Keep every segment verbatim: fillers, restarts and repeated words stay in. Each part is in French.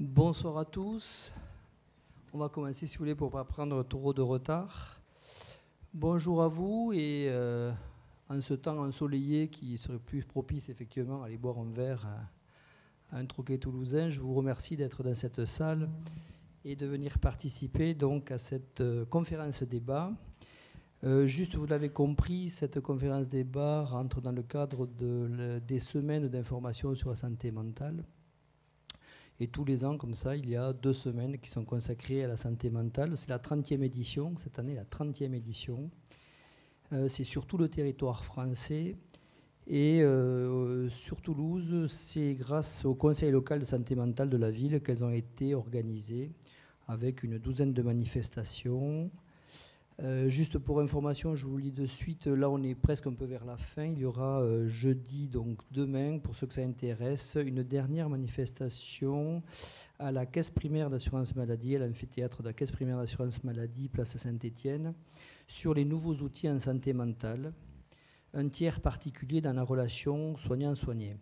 Bonsoir à tous. On va commencer, si vous voulez, pour ne pas prendre trop de retard. Bonjour à vous, et euh, en ce temps ensoleillé qui serait plus propice effectivement à aller boire un verre à, à un troquet toulousain, je vous remercie d'être dans cette salle et de venir participer donc à cette euh, conférence débat. Euh, juste, vous l'avez compris, cette conférence débat rentre dans le cadre de, le, des semaines d'information sur la santé mentale. Et tous les ans, comme ça, il y a deux semaines qui sont consacrées à la santé mentale. C'est la trentième édition, cette année, la trentième édition. Euh, c'est sur tout le territoire français. Et euh, sur Toulouse, c'est grâce au conseil local de santé mentale de la ville qu'elles ont été organisées, avec une douzaine de manifestations. Euh, juste pour information, je vous lis de suite, là on est presque un peu vers la fin, il y aura euh, jeudi, donc demain, pour ceux que ça intéresse, une dernière manifestation à la caisse primaire d'assurance maladie, à l'amphithéâtre de la caisse primaire d'assurance maladie, place Saint-Étienne, sur les nouveaux outils en santé mentale, un tiers particulier dans la relation soignant-soigné.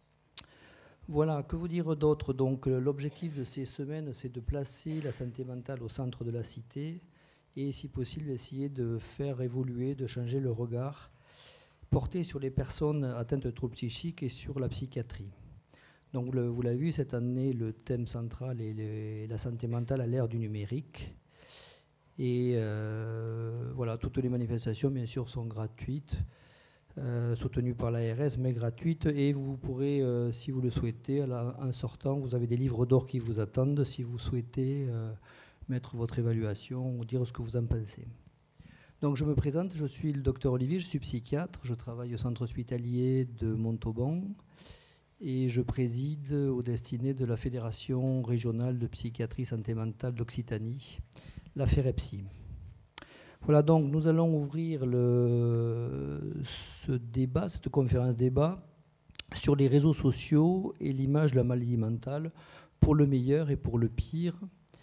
Voilà, que vous dire d'autre? Donc l'objectif de ces semaines, c'est de placer la santé mentale au centre de la cité, et si possible essayer de faire évoluer, de changer le regard porté sur les personnes atteintes de troubles psychiques et sur la psychiatrie. Donc le, vous l'avez vu, cette année, le thème central est le, la santé mentale à l'ère du numérique. Et euh, voilà, toutes les manifestations, bien sûr, sont gratuites, euh, soutenues par l'A R S, mais gratuites. Et vous pourrez, euh, si vous le souhaitez, la, en sortant, vous avez des livres d'or qui vous attendent, si vous souhaitez euh, mettre votre évaluation ou dire ce que vous en pensez. Donc je me présente, je suis le docteur Olivier, je suis psychiatre, je travaille au centre hospitalier de Montauban et je préside aux destinées de la Fédération régionale de psychiatrie santé mentale d'Occitanie, la FEREPSI. Voilà, donc nous allons ouvrir le, ce débat, cette conférence débat sur les réseaux sociaux et l'image de la maladie mentale, pour le meilleur et pour le pire.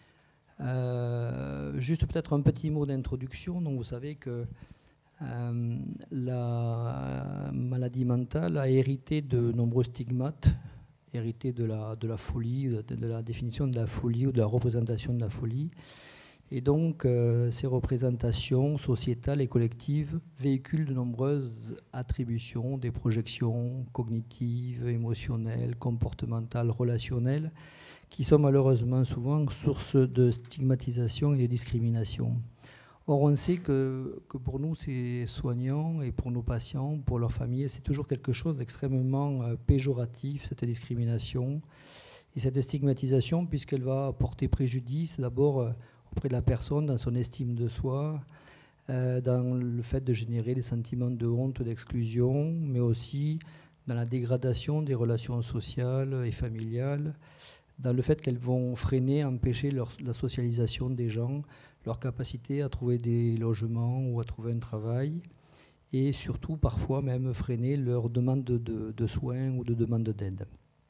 Euh, juste peut-être un petit mot d'introduction. Donc vous savez que euh, la maladie mentale a hérité de nombreux stigmates, hérité de la, de la folie, de, de la définition de la folie ou de la représentation de la folie. Et donc euh, ces représentations sociétales et collectives véhiculent de nombreuses attributions, des projections cognitives, émotionnelles, comportementales, relationnelles, qui sont malheureusement souvent source de stigmatisation et de discrimination. Or, on sait que, que pour nous, ces soignants et pour nos patients, pour leurs familles, c'est toujours quelque chose d'extrêmement euh, péjoratif, cette discrimination et cette stigmatisation, puisqu'elle va porter préjudice d'abord euh, auprès de la personne, dans son estime de soi, euh, dans le fait de générer des sentiments de honte, d'exclusion, mais aussi dans la dégradation des relations sociales et familiales, dans le fait qu'elles vont freiner, empêcher leur, la socialisation des gens, leur capacité à trouver des logements ou à trouver un travail, et surtout parfois même freiner leur demande de, de, de soins ou de demande d'aide.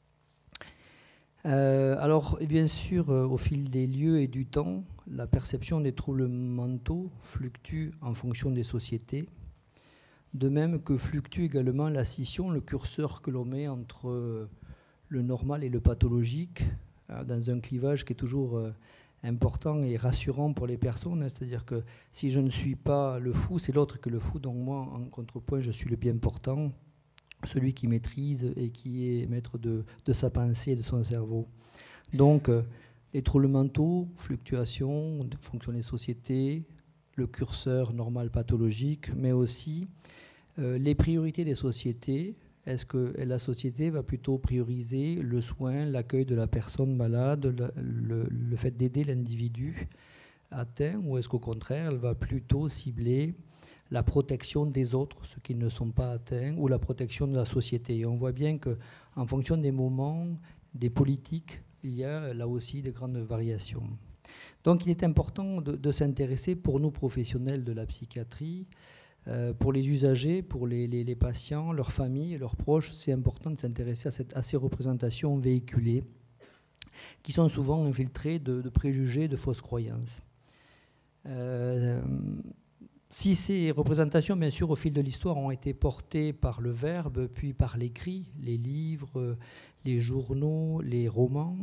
Euh, alors, et bien sûr, euh, au fil des lieux et du temps, la perception des troubles mentaux fluctue en fonction des sociétés, de même que fluctue également la scission, le curseur que l'on met entre euh, le normal et le pathologique, euh, dans un clivage qui est toujours euh, important et rassurant pour les personnes. Hein, c'est-à-dire que si je ne suis pas le fou, c'est l'autre que le fou, donc moi, en contrepoint, je suis le bien portant, celui qui maîtrise et qui est maître de, de sa pensée et de son cerveau. Donc, euh, les troubles mentaux, fluctuations, fonction des sociétés, le curseur normal pathologique, mais aussi euh, les priorités des sociétés. Est-ce que la société va plutôt prioriser le soin, l'accueil de la personne malade, le, le, le fait d'aider l'individu atteint, ou est-ce qu'au contraire, elle va plutôt cibler la protection des autres, ceux qui ne sont pas atteints, ou la protection de la société? Et on voit bien qu'en fonction des moments, des politiques, il y a là aussi de grandes variations. Donc il est important de, de s'intéresser, pour nous professionnels de la psychiatrie, euh, pour les usagers, pour les, les, les patients, leurs familles, leurs proches, c'est important de s'intéresser à, cette, à ces représentations véhiculées, qui sont souvent infiltrées de, de préjugés, de fausses croyances. Euh, Si ces représentations, bien sûr, au fil de l'histoire, ont été portées par le verbe, puis par l'écrit, les livres, les journaux, les romans,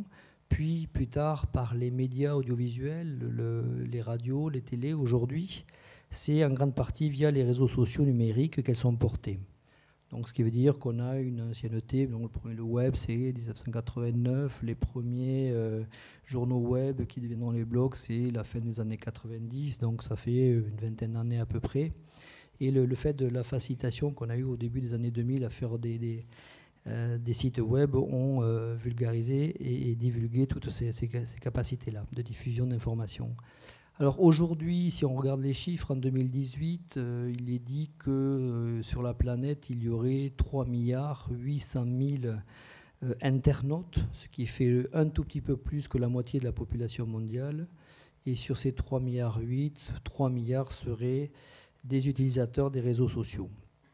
puis plus tard par les médias audiovisuels, le, les radios, les télés. Aujourd'hui, c'est en grande partie via les réseaux sociaux numériques qu'elles sont portées. Donc, ce qui veut dire qu'on a une ancienneté. Donc, le premier le web, c'est dix-neuf cent quatre-vingt-neuf. Les premiers euh, journaux web qui deviendront les blogs, c'est la fin des années quatre-vingt-dix. Donc, ça fait une vingtaine d'années à peu près. Et le, le fait de la facilitation qu'on a eu au début des années deux mille à faire des, des, euh, des sites web ont euh, vulgarisé et, et divulgué toutes ces, ces, ces capacités-là de diffusion d'informations. Alors aujourd'hui, si on regarde les chiffres, en deux mille dix-huit, euh, il est dit que euh, sur la planète, il y aurait trois milliards huit cent mille euh, internautes, ce qui fait un tout petit peu plus que la moitié de la population mondiale. Et sur ces trois milliards huit, trois milliards seraient des utilisateurs des réseaux sociaux,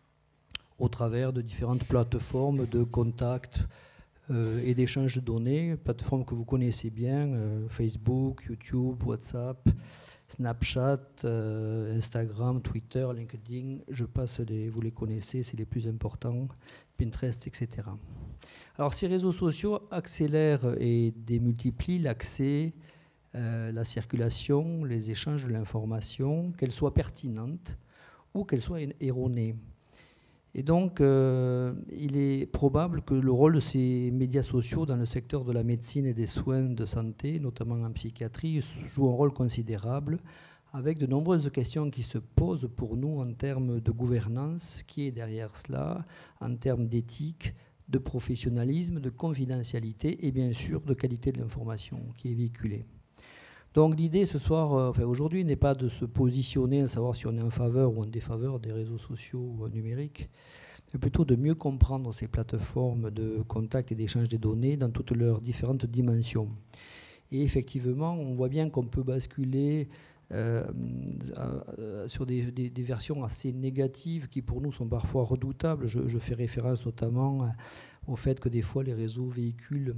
au travers de différentes plateformes de contact euh, et d'échange de données, plateformes que vous connaissez bien, euh, Facebook, YouTube, WhatsApp, Snapchat, euh, Instagram, Twitter, LinkedIn, je passe, les, vous les connaissez, c'est les plus importants, Pinterest, et cetera. Alors ces réseaux sociaux accélèrent et démultiplient l'accès, euh, la circulation, les échanges de l'information, qu'elle soit pertinente ou qu'elle soit erronée. Et donc, euh, il est probable que le rôle de ces médias sociaux dans le secteur de la médecine et des soins de santé, notamment en psychiatrie, joue un rôle considérable, avec de nombreuses questions qui se posent pour nous en termes de gouvernance, qui est derrière cela, en termes d'éthique, de professionnalisme, de confidentialité et bien sûr de qualité de l'information qui est véhiculée. Donc l'idée ce soir, euh, enfin aujourd'hui, n'est pas de se positionner à savoir si on est en faveur ou en défaveur des réseaux sociaux euh, numériques, mais plutôt de mieux comprendre ces plateformes de contact et d'échange des données dans toutes leurs différentes dimensions. Et effectivement, on voit bien qu'on peut basculer euh, euh, sur des, des, des versions assez négatives qui pour nous sont parfois redoutables. Je, je fais référence notamment au fait que des fois les réseaux véhiculent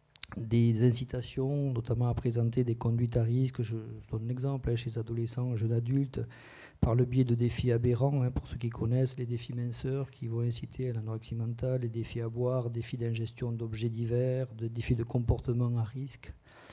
des incitations, notamment à présenter des conduites à risque. Je, je donne un exemple hein, chez les adolescents, jeunes adultes, par le biais de défis aberrants, hein, pour ceux qui connaissent, les défis minceurs qui vont inciter à l'anorexie mentale, les défis à boire, défis d'ingestion d'objets divers, de défis de comportement à risque.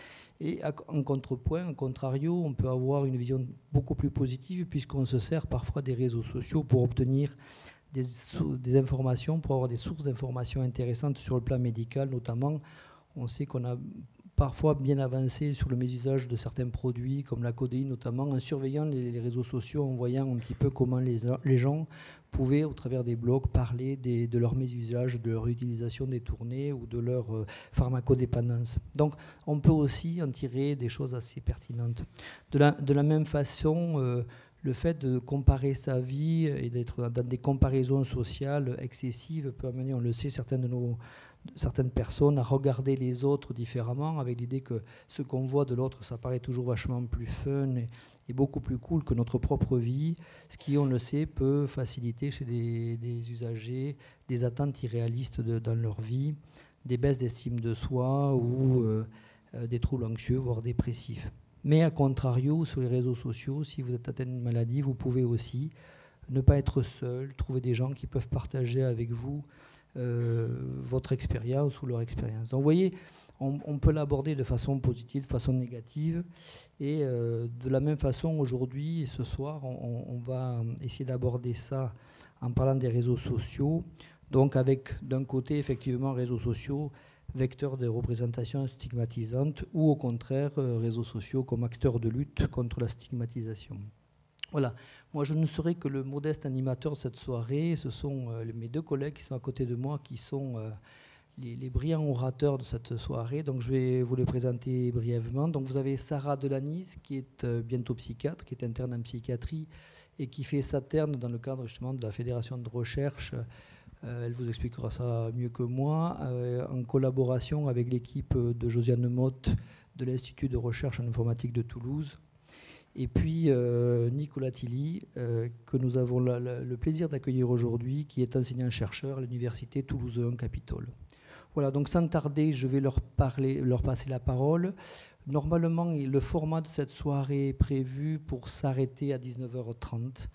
Et à, en contrepoint, en contrario, on peut avoir une vision beaucoup plus positive puisqu'on se sert parfois des réseaux sociaux pour obtenir des, des informations, pour avoir des sources d'informations intéressantes sur le plan médical, notamment. On sait qu'on a parfois bien avancé sur le mésusage de certains produits, comme la codéine notamment, en surveillant les, les réseaux sociaux, en voyant un petit peu comment les, les gens pouvaient, au travers des blogs, parler des, de leur mésusage, de leur utilisation détournée ou de leur euh, pharmacodépendance. Donc on peut aussi en tirer des choses assez pertinentes. De la, de la même façon, euh, le fait de comparer sa vie et d'être dans des comparaisons sociales excessives peut amener, on le sait, certains de nos... certaines personnes à regarder les autres différemment, avec l'idée que ce qu'on voit de l'autre, ça paraît toujours vachement plus fun et, et beaucoup plus cool que notre propre vie, ce qui, on le sait, peut faciliter chez des, des usagers des attentes irréalistes de, dans leur vie, des baisses d'estime de soi ou euh, euh, des troubles anxieux, voire dépressifs. Mais à contrario, sur les réseaux sociaux, si vous êtes atteint d'une maladie, vous pouvez aussi ne pas être seul, trouver des gens qui peuvent partager avec vous Euh, votre expérience ou leur expérience. Donc vous voyez, on, on peut l'aborder de façon positive, de façon négative. Et euh, de la même façon, aujourd'hui, ce soir, on, on va essayer d'aborder ça en parlant des réseaux sociaux. Donc avec, d'un côté, effectivement, réseaux sociaux, vecteurs de représentation stigmatisante, ou au contraire, euh, réseaux sociaux comme acteurs de lutte contre la stigmatisation. Voilà, moi je ne serai que le modeste animateur de cette soirée. Ce sont euh, mes deux collègues qui sont à côté de moi, qui sont euh, les, les brillants orateurs de cette soirée. Donc je vais vous les présenter brièvement. Donc vous avez Sarah Delanis, qui est euh, bientôt psychiatre, qui est interne en psychiatrie et qui fait sa terne dans le cadre justement de la fédération de recherche. Euh, elle vous expliquera ça mieux que moi, euh, en collaboration avec l'équipe de Josiane Motte de l'Institut de recherche en informatique de Toulouse. Et puis euh, Nicolas Tilly, euh, que nous avons la, la, le plaisir d'accueillir aujourd'hui, qui est enseignant-chercheur à l'Université Toulouse un Capitole. Voilà, donc sans tarder, je vais leur, parler, leur passer la parole. Normalement, le format de cette soirée est prévu pour s'arrêter à dix-neuf heures trente.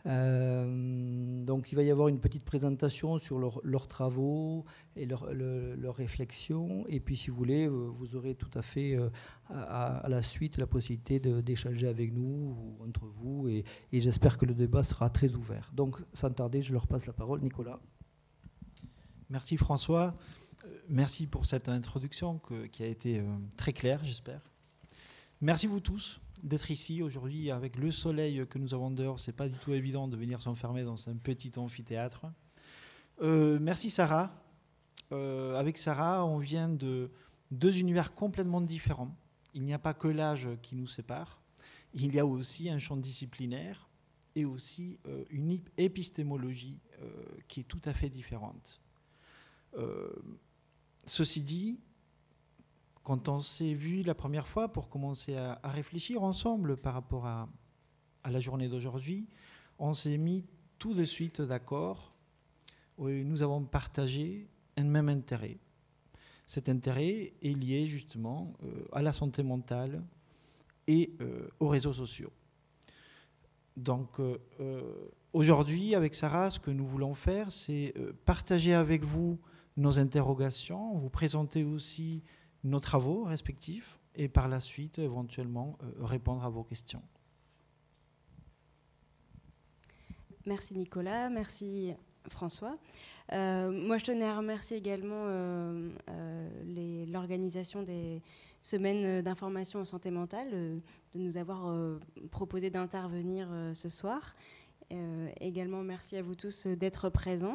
Euh, donc il va y avoir une petite présentation sur leur- leurs travaux et leurs leur, leur réflexions. Et puis si vous voulez, vous aurez tout à fait euh, à, à la suite la possibilité de- d'échanger avec nous, ou entre vous. Et, et j'espère que le débat sera très ouvert. Donc sans tarder, je leur passe la parole. Nicolas. Merci François. Euh, merci pour cette introduction que, qui a été euh, très claire, j'espère. Merci vous tous d'être ici aujourd'hui avec le soleil que nous avons dehors. C'est pas du tout évident de venir s'enfermer dans un petit amphithéâtre. Euh, merci Sarah. Euh, avec Sarah, on vient de deux univers complètement différents. Il n'y a pas que l'âge qui nous sépare. Il y a aussi un champ disciplinaire et aussi euh, une épistémologie euh, qui est tout à fait différente. Euh, ceci dit, quand on s'est vu la première fois pour commencer à, à réfléchir ensemble par rapport à, à la journée d'aujourd'hui, on s'est mis tout de suite d'accord. Nous avons partagé un même intérêt. Cet intérêt est lié justement euh, à la santé mentale et euh, aux réseaux sociaux. Donc euh, euh, aujourd'hui, avec Sarah, ce que nous voulons faire, c'est euh, partager avec vous nos interrogations, vous présenter aussi nos travaux respectifs et par la suite, éventuellement, euh, répondre à vos questions. Merci Nicolas, merci François. Euh, moi, je tenais à remercier également euh, euh, l'organisation des semaines d'information en santé mentale, euh, de nous avoir euh, proposé d'intervenir euh, ce soir. Euh, également, merci à vous tous d'être présents.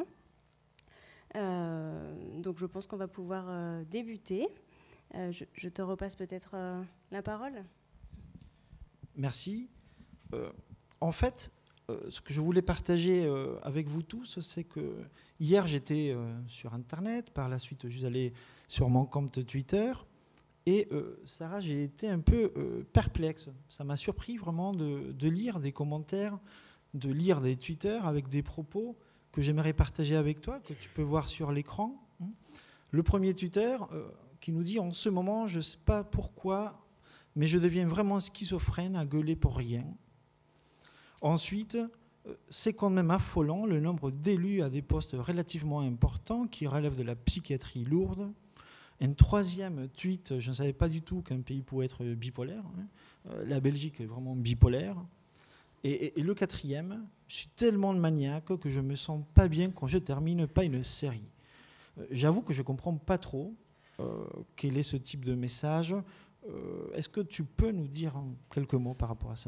Euh, donc, je pense qu'on va pouvoir euh, débuter. Euh, je, je te repasse peut-être euh, la parole. Merci. Euh, en fait, euh, ce que je voulais partager euh, avec vous tous, c'est que hier, j'étais euh, sur Internet. Par la suite, je suis allé sur mon compte Twitter. Et euh, Sarah, j'ai été un peu euh, perplexe. Ça m'a surpris vraiment de, de lire des commentaires, de lire des Twitter avec des propos que j'aimerais partager avec toi, que tu peux voir sur l'écran. Le premier Twitter euh, qui nous dit « En ce moment, je ne sais pas pourquoi, mais je deviens vraiment schizophrène à gueuler pour rien. » Ensuite, euh, c'est quand même affolant le nombre d'élus à des postes relativement importants qui relèvent de la psychiatrie lourde. Un troisième tweet, je ne savais pas du tout qu'un pays pouvait être bipolaire. Hein. Euh, la Belgique est vraiment bipolaire. Et, et, et le quatrième, je suis tellement de maniaque que je ne me sens pas bien quand je termine pas une série. Euh, J'avoue que je ne comprends pas trop euh, quel est ce type de message. Euh, Est-ce que tu peux nous dire quelques mots par rapport à ça ?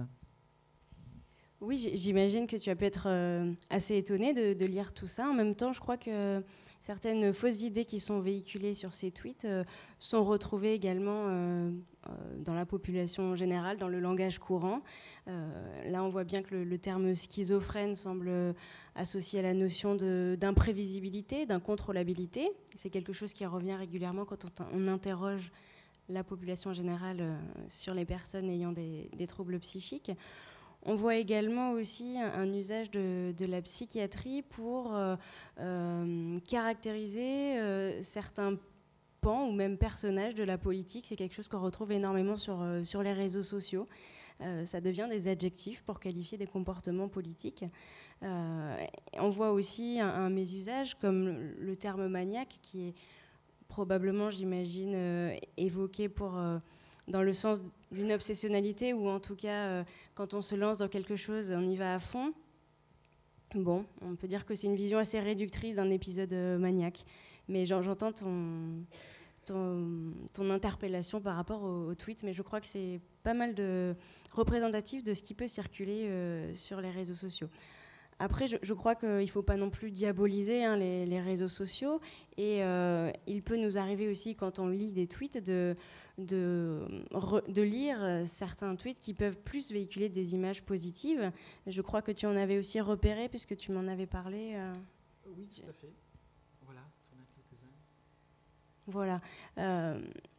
Oui, j'imagine que tu as pu être euh, assez étonné de, de lire tout ça. En même temps, je crois que certaines fausses idées qui sont véhiculées sur ces tweets euh, sont retrouvées également euh, euh, dans la population générale, dans le langage courant. Euh, là, on voit bien que le, le terme schizophrène semble associé à la notion d'imprévisibilité, d'incontrôlabilité. C'est quelque chose qui revient régulièrement quand on, on interroge la population générale euh, sur les personnes ayant des, des troubles psychiques. On voit également aussi un, un usage de, de la psychiatrie pour euh, euh, caractériser euh, certains pans ou même personnages de la politique. C'est quelque chose qu'on retrouve énormément sur, euh, sur les réseaux sociaux. Euh, ça devient des adjectifs pour qualifier des comportements politiques. Euh, on voit aussi un, un mésusage comme le, le terme maniaque qui est probablement, j'imagine, euh, évoqué pour... Euh, dans le sens d'une obsessionnalité, ou en tout cas, euh, quand on se lance dans quelque chose, on y va à fond. Bon, on peut dire que c'est une vision assez réductrice d'un épisode euh, maniaque. Mais j'entends ton, ton, ton interpellation par rapport au, au tweet, mais je crois que c'est pas mal de représentatif de ce qui peut circuler euh, sur les réseaux sociaux. Après, je, je crois qu'il ne faut pas non plus diaboliser hein, les, les réseaux sociaux. Et euh, il peut nous arriver aussi, quand on lit des tweets, de, de, de lire certains tweets qui peuvent plus véhiculer des images positives. Je crois que tu en avais aussi repéré, puisque tu m'en avais parlé. Euh, oui, tout à fait. Voilà, tu en as quelques-uns. Voilà. Euh,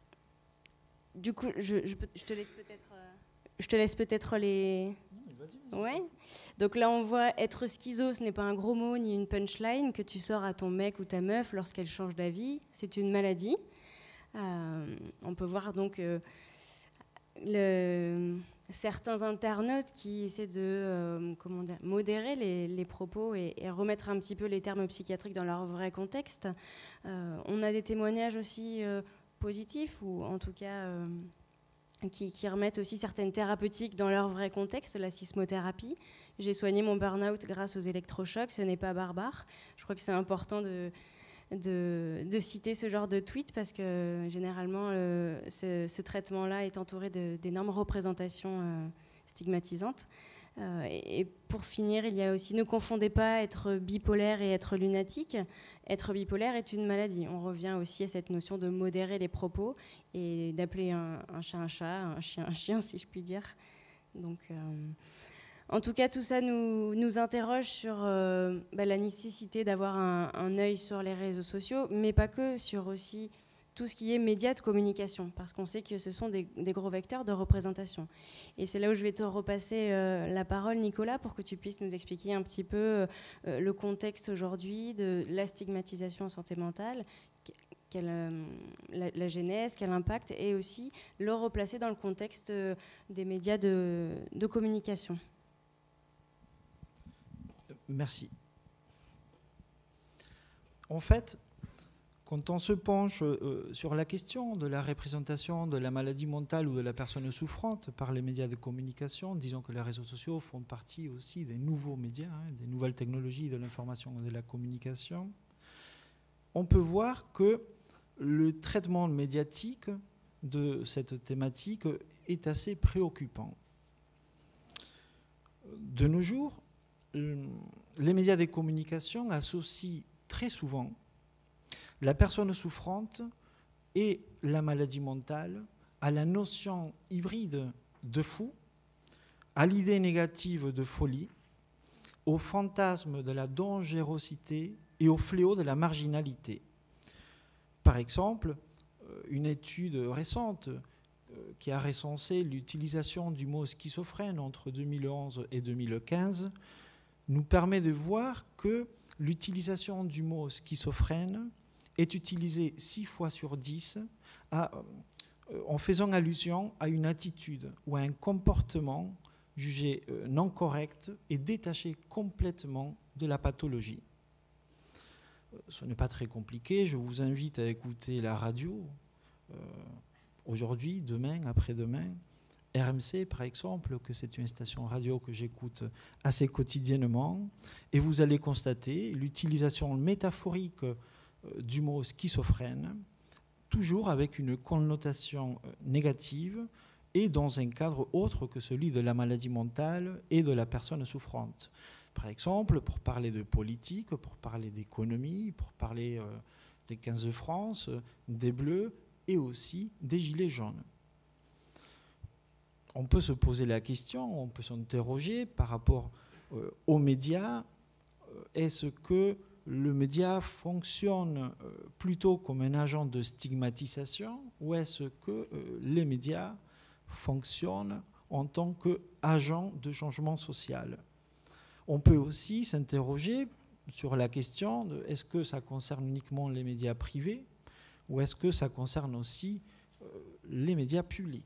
du coup, je, je, je te laisse peut-être... Euh, je te laisse peut-être les... Ouais. Donc là, on voit être schizo, ce n'est pas un gros mot ni une punchline que tu sors à ton mec ou ta meuf lorsqu'elle change d'avis. C'est une maladie. Euh, on peut voir donc euh, le, certains internautes qui essaient de euh, comment dire, modérer les, les propos et, et remettre un petit peu les termes psychiatriques dans leur vrai contexte. Euh, on a des témoignages aussi euh, positifs, ou en tout cas euh, qui, qui remettent aussi certaines thérapeutiques dans leur vrai contexte, la sismothérapie. J'ai soigné mon burn-out grâce aux électrochocs, ce n'est pas barbare. Je crois que c'est important de... De, de citer ce genre de tweet parce que généralement euh, ce, ce traitement-là est entouré de, d'énormes représentations euh, stigmatisantes. Euh, et, et pour finir, il y a aussi, ne confondez pas être bipolaire et être lunatique. Être bipolaire est une maladie. On revient aussi à cette notion de modérer les propos et d'appeler un, un chat un chat, un chien un chien, si je puis dire. Donc... Euh, En tout cas, tout ça nous, nous interroge sur euh, bah, la nécessité d'avoir un, un œil sur les réseaux sociaux, mais pas que, sur aussi tout ce qui est médias de communication, parce qu'on sait que ce sont des, des gros vecteurs de représentation. Et c'est là où je vais te repasser euh, la parole, Nicolas, pour que tu puisses nous expliquer un petit peu euh, le contexte aujourd'hui de la stigmatisation en santé mentale, quelle, euh, la, la genèse, quel impact, et aussi le replacer dans le contexte euh, des médias de, de communication. Merci. En fait, quand on se penche euh, sur la question de la représentation de la maladie mentale ou de la personne souffrante par les médias de communication, disons que les réseaux sociaux font partie aussi des nouveaux médias, hein, des nouvelles technologies de l'information et de la communication, on peut voir que le traitement médiatique de cette thématique est assez préoccupant. De nos jours, les médias de communication associent très souvent la personne souffrante et la maladie mentale à la notion hybride de fou, à l'idée négative de folie, au fantasme de la dangerosité et au fléau de la marginalité. Par exemple, une étude récente qui a recensé l'utilisation du mot schizophrène entre deux mille onze et deux mille quinze nous permet de voir que l'utilisation du mot schizophrène est utilisée six fois sur dix à, euh, en faisant allusion à une attitude ou à un comportement jugé euh, non correct et détaché complètement de la pathologie. Ce n'est pas très compliqué, je vous invite à écouter la radio euh, aujourd'hui, demain, après-demain. R M C, par exemple, que c'est une station radio que j'écoute assez quotidiennement, et vous allez constater l'utilisation métaphorique du mot schizophrène, toujours avec une connotation négative et dans un cadre autre que celui de la maladie mentale et de la personne souffrante. Par exemple, pour parler de politique, pour parler d'économie, pour parler euh, des quinze de France, des Bleus et aussi des Gilets jaunes. On peut se poser la question, on peut s'interroger par rapport euh, aux médias. Euh, est-ce que le média fonctionne euh, plutôt comme un agent de stigmatisation ou est-ce que euh, les médias fonctionnent en tant qu'agent de changement social? On peut aussi s'interroger sur la question de est-ce que ça concerne uniquement les médias privés ou est-ce que ça concerne aussi euh, les médias publics?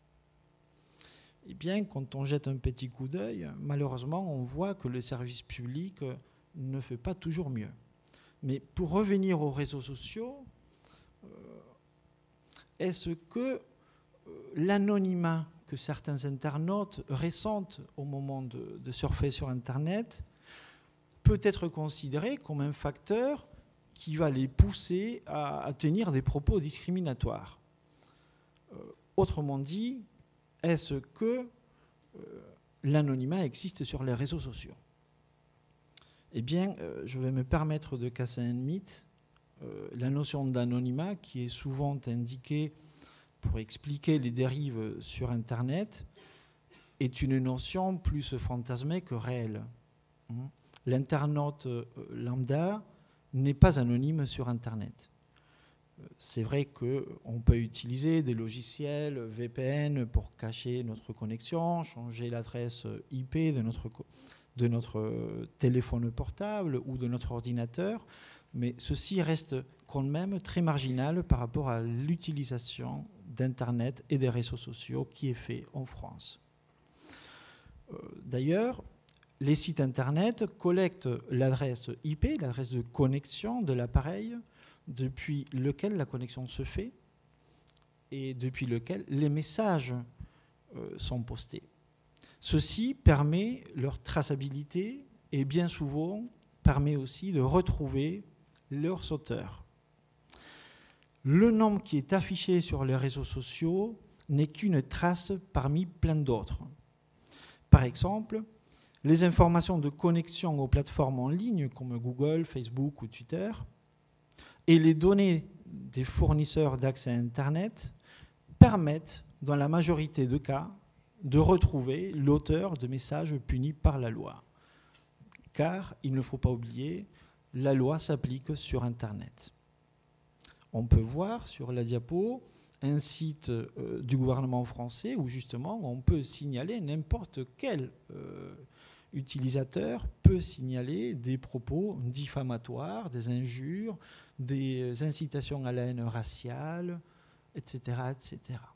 Eh bien, quand on jette un petit coup d'œil, malheureusement, on voit que le service public ne fait pas toujours mieux. Mais pour revenir aux réseaux sociaux, euh, est-ce que euh, l'anonymat que certains internautes ressentent au moment de, de surfer sur Internet peut être considéré comme un facteur qui va les pousser à, à tenir des propos discriminatoires? euh, Autrement dit, est-ce que euh, l'anonymat existe sur les réseaux sociaux? Eh bien, euh, je vais me permettre de casser un mythe. Euh, la notion d'anonymat, qui est souvent indiquée pour expliquer les dérives sur Internet, est une notion plus fantasmée que réelle. Hein? L'internaute euh, lambda n'est pas anonyme sur Internet. C'est vrai qu'on peut utiliser des logiciels V P N pour cacher notre connexion, changer l'adresse I P de notre, de notre téléphone portable ou de notre ordinateur, mais ceci reste quand même très marginal par rapport à l'utilisation d'Internet et des réseaux sociaux qui est fait en France. Euh, D'ailleurs, les sites Internet collectent l'adresse I P, l'adresse de connexion de l'appareil depuis lequel la connexion se fait et depuis lequel les messages euh, sont postés. Ceci permet leur traçabilité et bien souvent permet aussi de retrouver leurs auteurs. Le nom qui est affiché sur les réseaux sociaux n'est qu'une trace parmi plein d'autres. Par exemple, les informations de connexion aux plateformes en ligne comme Google, Facebook ou Twitter et les données des fournisseurs d'accès à Internet permettent, dans la majorité des cas, de retrouver l'auteur de messages punis par la loi. Car, il ne faut pas oublier, la loi s'applique sur Internet. On peut voir sur la diapo un site euh, du gouvernement français où justement on peut signaler n'importe quel euh, utilisateur peut signaler des propos diffamatoires, des injures, des incitations à la haine raciale, et cetera, et cetera.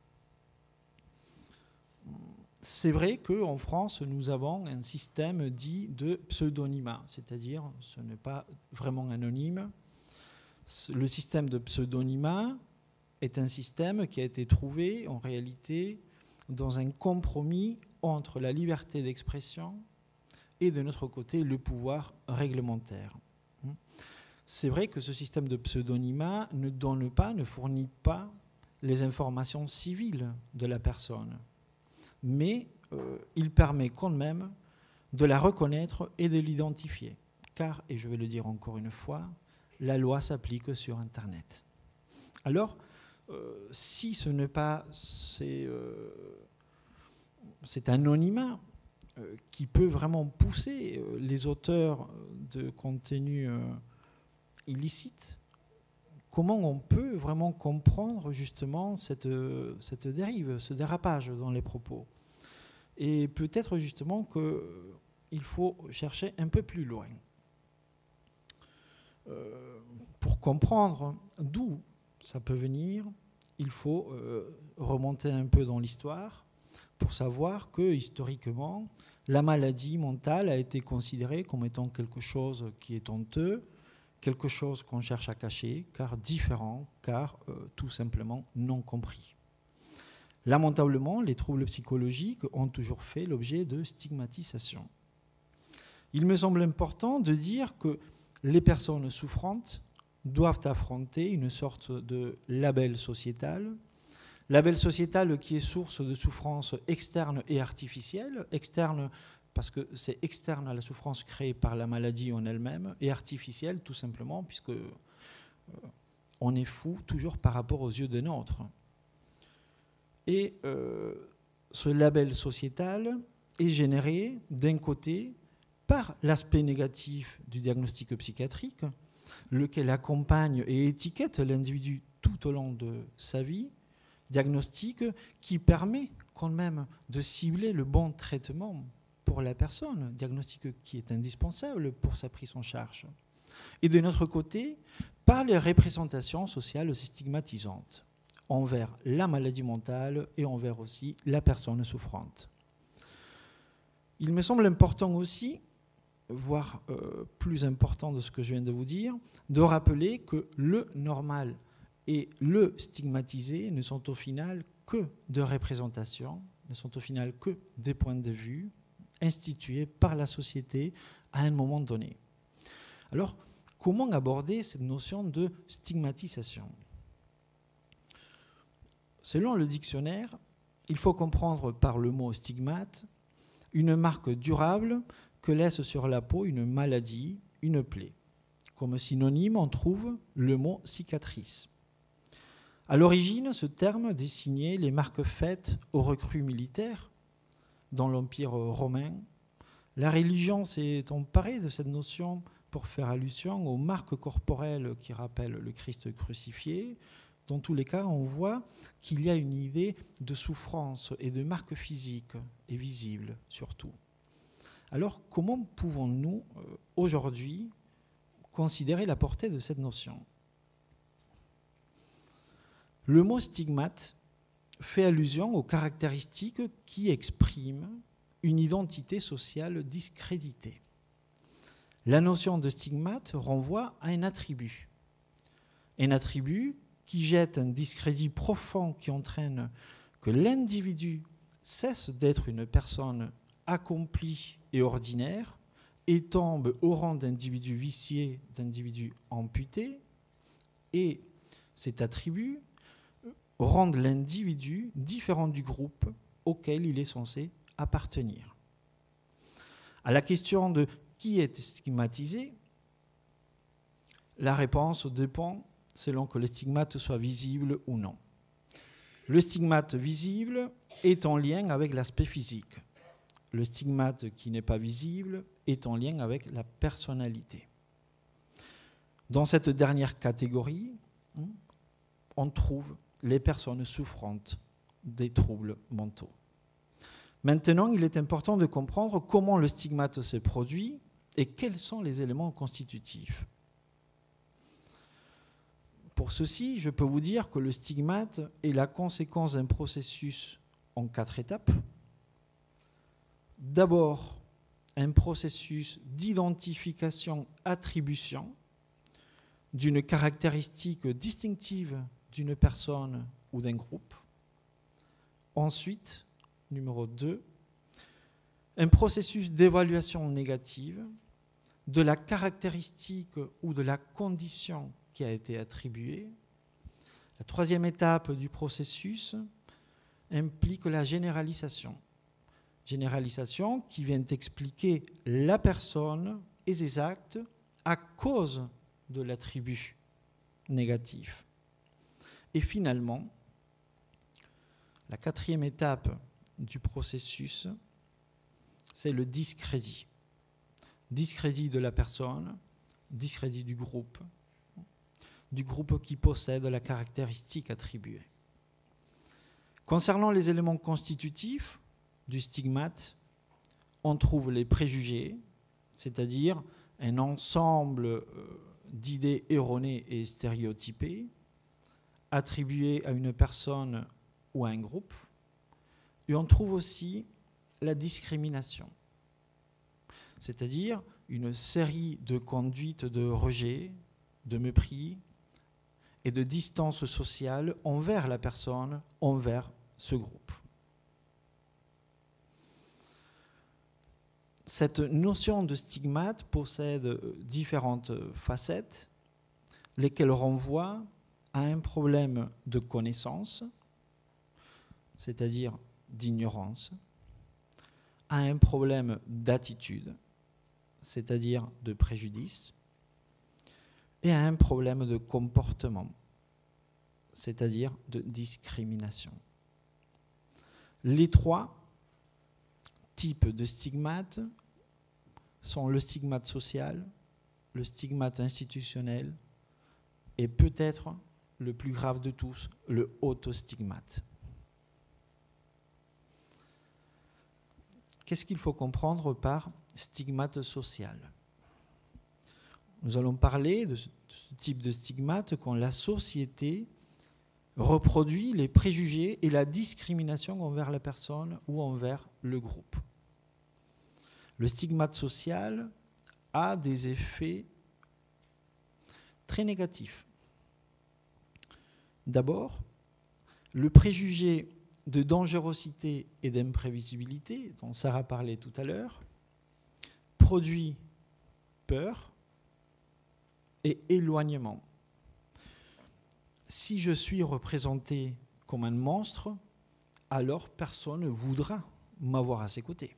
C'est vrai qu'en France, nous avons un système dit de pseudonymat, c'est-à-dire ce n'est pas vraiment anonyme. Le système de pseudonymat est un système qui a été trouvé en réalité dans un compromis entre la liberté d'expression et de notre côté le pouvoir réglementaire. C'est vrai que ce système de pseudonymat ne donne pas, ne fournit pas les informations civiles de la personne, mais euh, il permet quand même de la reconnaître et de l'identifier. Car, et je vais le dire encore une fois, la loi s'applique sur Internet. Alors, euh, si ce n'est pas c'est, euh, cet anonymat euh, qui peut vraiment pousser euh, les auteurs de contenus euh, illicites, comment on peut vraiment comprendre justement cette, cette dérive, ce dérapage dans les propos? Et peut-être justement qu'il faut chercher un peu plus loin. Euh, pour comprendre d'où ça peut venir, il faut euh, remonter un peu dans l'histoire pour savoir que historiquement, la maladie mentale a été considérée comme étant quelque chose qui est honteux, quelque chose qu'on cherche à cacher, car différent, car euh, tout simplement non compris. Lamentablement, les troubles psychologiques ont toujours fait l'objet de stigmatisation. Il me semble important de dire que les personnes souffrantes doivent affronter une sorte de label sociétal, label sociétal qui est source de souffrance externe et artificielle, externe parce que c'est externe à la souffrance créée par la maladie en elle-même, et artificielle tout simplement puisque euh, on est fou toujours par rapport aux yeux des nôtres. Et euh, ce label sociétal est généré d'un côté par l'aspect négatif du diagnostic psychiatrique, lequel accompagne et étiquette l'individu tout au long de sa vie, diagnostic qui permet quand même de cibler le bon traitement pour la personne, diagnostic qui est indispensable pour sa prise en charge. Et de notre côté, par les représentations sociales stigmatisantes envers la maladie mentale et envers aussi la personne souffrante. Il me semble important aussi, voire euh, plus important de ce que je viens de vous dire, de rappeler que le normal et le stigmatisé ne sont au final que de représentations, ne sont au final que des points de vue institués par la société à un moment donné. Alors, comment aborder cette notion de stigmatisation ? Selon le dictionnaire, il faut comprendre par le mot stigmate une marque durable que laisse sur la peau une maladie, une plaie. Comme synonyme, on trouve le mot cicatrice. À l'origine, ce terme désignait les marques faites aux recrues militaires dans l'Empire romain. La religion s'est emparée de cette notion pour faire allusion aux marques corporelles qui rappellent le Christ crucifié. Dans tous les cas, on voit qu'il y a une idée de souffrance et de marques physiques et visibles surtout. Alors, comment pouvons-nous euh, aujourd'hui considérer la portée de cette notion ? Le mot stigmate fait allusion aux caractéristiques qui expriment une identité sociale discréditée. La notion de stigmate renvoie à un attribut. Un attribut qui jette un discrédit profond qui entraîne que l'individu cesse d'être une personne accomplie et ordinaire et tombe au rang d'individu vicié, d'individu amputé, et cet attribut rend l'individu différent du groupe auquel il est censé appartenir. À la question de qui est stigmatisé, la réponse dépend selon que le stigmate soit visible ou non. Le stigmate visible est en lien avec l'aspect physique. Le stigmate qui n'est pas visible est en lien avec la personnalité. Dans cette dernière catégorie, on trouve les personnes souffrantes des troubles mentaux. Maintenant, il est important de comprendre comment le stigmate se produit et quels sont les éléments constitutifs. Pour ceci, je peux vous dire que le stigmate est la conséquence d'un processus en quatre étapes. D'abord, un processus d'identification-attribution d'une caractéristique distinctive d'une personne ou d'un groupe. Ensuite, numéro deux, un processus d'évaluation négative de la caractéristique ou de la condition qui a été attribuée. La troisième étape du processus implique la généralisation. Généralisation qui vient expliquer la personne et ses actes à cause de l'attribut négatif. Et finalement, la quatrième étape du processus, c'est le discrédit. Discrédit de la personne, discrédit du groupe, du groupe qui possède la caractéristique attribuée. Concernant les éléments constitutifs du stigmate, on trouve les préjugés, c'est-à-dire un ensemble d'idées erronées et stéréotypées attribuées à une personne ou à un groupe. Et on trouve aussi la discrimination, c'est-à-dire une série de conduites de rejet, de mépris et de distance sociale envers la personne, envers ce groupe. Cette notion de stigmate possède différentes facettes, lesquelles renvoient à un problème de connaissance, c'est-à-dire d'ignorance, à un problème d'attitude, c'est-à-dire de préjudice, et à un problème de comportement, c'est-à-dire de discrimination. Les trois types de stigmates sont le stigmate social, le stigmate institutionnel et peut-être le plus grave de tous, le autostigmate. Qu'est-ce qu'il faut comprendre par stigmate social ? Nous allons parler de ce type de stigmate quand la société reproduit les préjugés et la discrimination envers la personne ou envers le groupe. Le stigmate social a des effets très négatifs. D'abord, le préjugé de dangerosité et d'imprévisibilité, dont Sarah parlait tout à l'heure, produit peur et éloignement. Si je suis représenté comme un monstre, alors personne ne voudra m'avoir à ses côtés.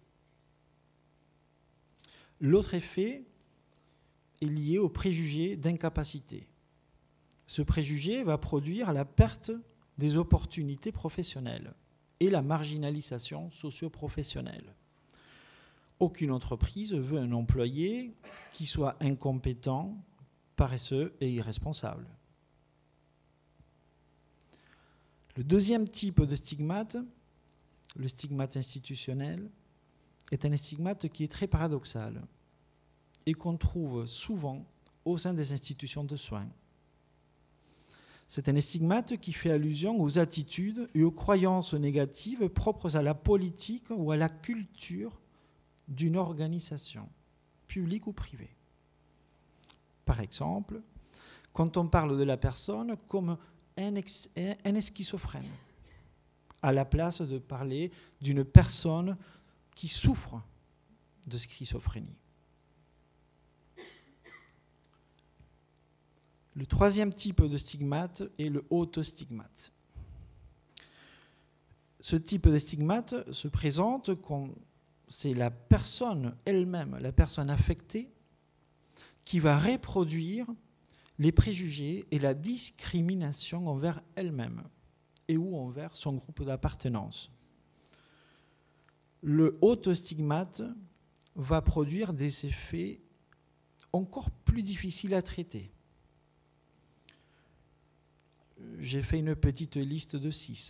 L'autre effet est lié au préjugé d'incapacité. Ce préjugé va produire la perte des opportunités professionnelles et la marginalisation socio-professionnelle. Aucune entreprise veut un employé qui soit incompétent, paresseux et irresponsable. Le deuxième type de stigmate, le stigmate institutionnel, est un stigmate qui est très paradoxal et qu'on trouve souvent au sein des institutions de soins. C'est un stigmate qui fait allusion aux attitudes et aux croyances négatives propres à la politique ou à la culture d'une organisation, publique ou privée. Par exemple, quand on parle de la personne comme un, ex, un schizophrène, à la place de parler d'une personne qui souffre de schizophrénie. Le troisième type de stigmate est le autostigmate. Ce type de stigmate se présente quand c'est la personne elle-même, la personne affectée, qui va reproduire les préjugés et la discrimination envers elle-même et ou envers son groupe d'appartenance. Le autostigmate va produire des effets encore plus difficiles à traiter. J'ai fait une petite liste de six.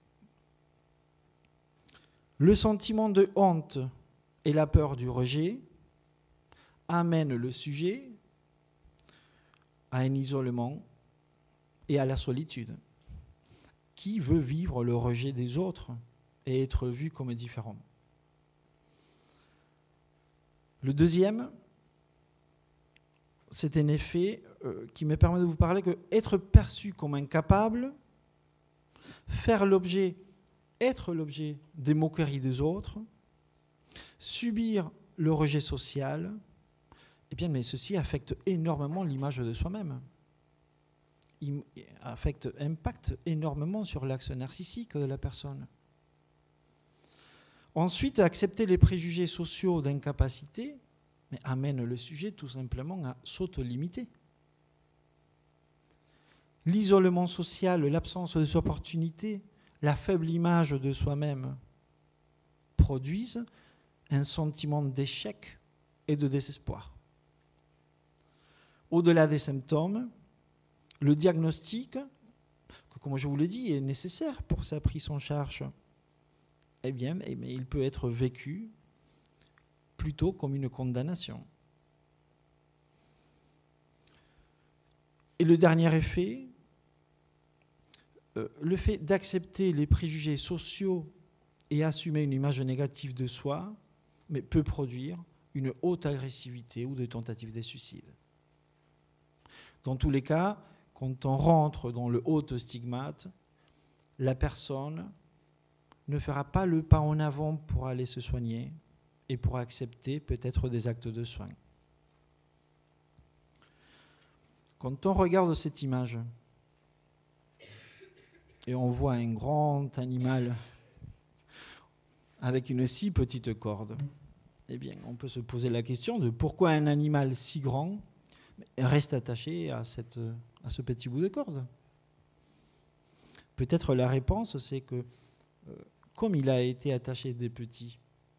Le sentiment de honte et la peur du rejet amènent le sujet à un isolement et à la solitude. Qui veut vivre le rejet des autres et être vu comme différent? Le deuxième, c'est un effet euh, qui me permet de vous parler que être perçu comme incapable, faire l'objet, être l'objet des moqueries des autres, subir le rejet social, eh bien, mais ceci affecte énormément l'image de soi-même. Il affecte, impacte énormément sur l'axe narcissique de la personne. Ensuite, accepter les préjugés sociaux d'incapacité mais amène le sujet tout simplement à s'auto-limiter. L'isolement social, l'absence de opportunités, la faible image de soi-même produisent un sentiment d'échec et de désespoir. Au-delà des symptômes, le diagnostic, que, comme je vous l'ai dit, est nécessaire pour sa prise en charge, eh bien, eh bien, il peut être vécu plutôt comme une condamnation. Et le dernier effet, euh, le fait d'accepter les préjugés sociaux et assumer une image négative de soi, mais peut produire une haute agressivité ou des tentatives de suicide. Dans tous les cas, quand on rentre dans le haut stigmate, la personne ne fera pas le pas en avant pour aller se soigner et pour accepter peut-être des actes de soins. Quand on regarde cette image et on voit un grand animal avec une si petite corde, eh bien, on peut se poser la question de pourquoi un animal si grand reste attaché à, cette, à ce petit bout de corde. Peut-être la réponse, c'est que euh, comme il a été attaché des petits,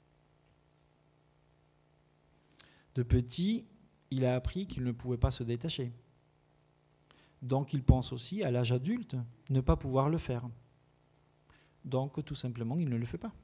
de petit, il a appris qu'il ne pouvait pas se détacher. Donc il pense aussi à l'âge adulte ne pas pouvoir le faire. Donc tout simplement, il ne le fait pas.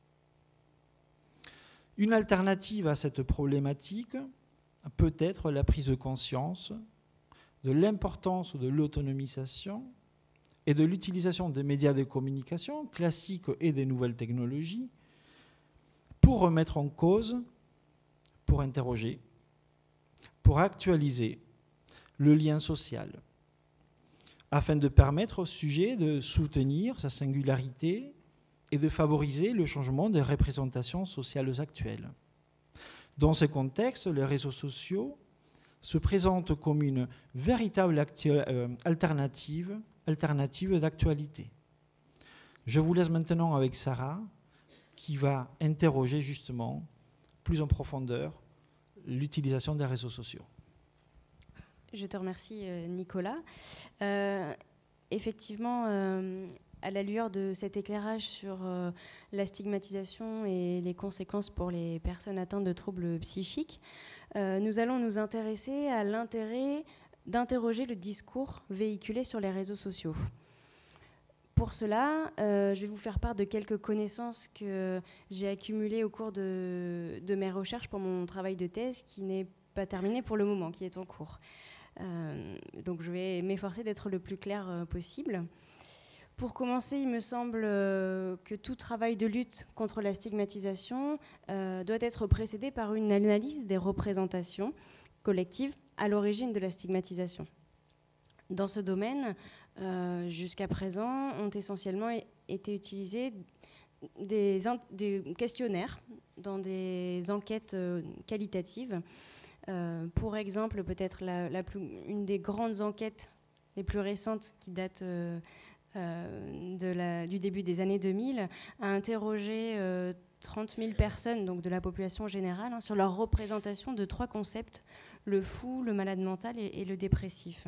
Une alternative à cette problématique peut être la prise de conscience de l'importance de l'autonomisation et de l'utilisation des médias de communication classiques et des nouvelles technologies pour remettre en cause, pour interroger, pour actualiser le lien social, afin de permettre au sujet de soutenir sa singularité et de favoriser le changement des représentations sociales actuelles. Dans ce contexte, les réseaux sociaux se présentent comme une véritable alternative, alternative d'actualité. Je vous laisse maintenant avec Sarah, qui va interroger justement plus en profondeur l'utilisation des réseaux sociaux. Je te remercie, Nicolas. Euh, effectivement, euh, à la lueur de cet éclairage sur euh, la stigmatisation et les conséquences pour les personnes atteintes de troubles psychiques, euh, nous allons nous intéresser à l'intérêt d'interroger le discours véhiculé sur les réseaux sociaux. Pour cela, euh, je vais vous faire part de quelques connaissances que j'ai accumulées au cours de, de mes recherches pour mon travail de thèse, qui n'est pas terminé pour le moment, qui est en cours. Euh, donc je vais m'efforcer d'être le plus clair euh, possible. Pour commencer, il me semble euh, que tout travail de lutte contre la stigmatisation euh, doit être précédé par une analyse des représentations collectives à l'origine de la stigmatisation. Dans ce domaine, euh, jusqu'à présent, ont essentiellement été utilisés des, des questionnaires dans des enquêtes euh, qualitatives. Euh, pour exemple, peut-être la, la plus, une des grandes enquêtes les plus récentes qui date euh, euh, de la, du début des années deux mille a interrogé euh, trente mille personnes, donc de la population générale, hein, sur leur représentation de trois concepts, le fou, le malade mental et, et le dépressif.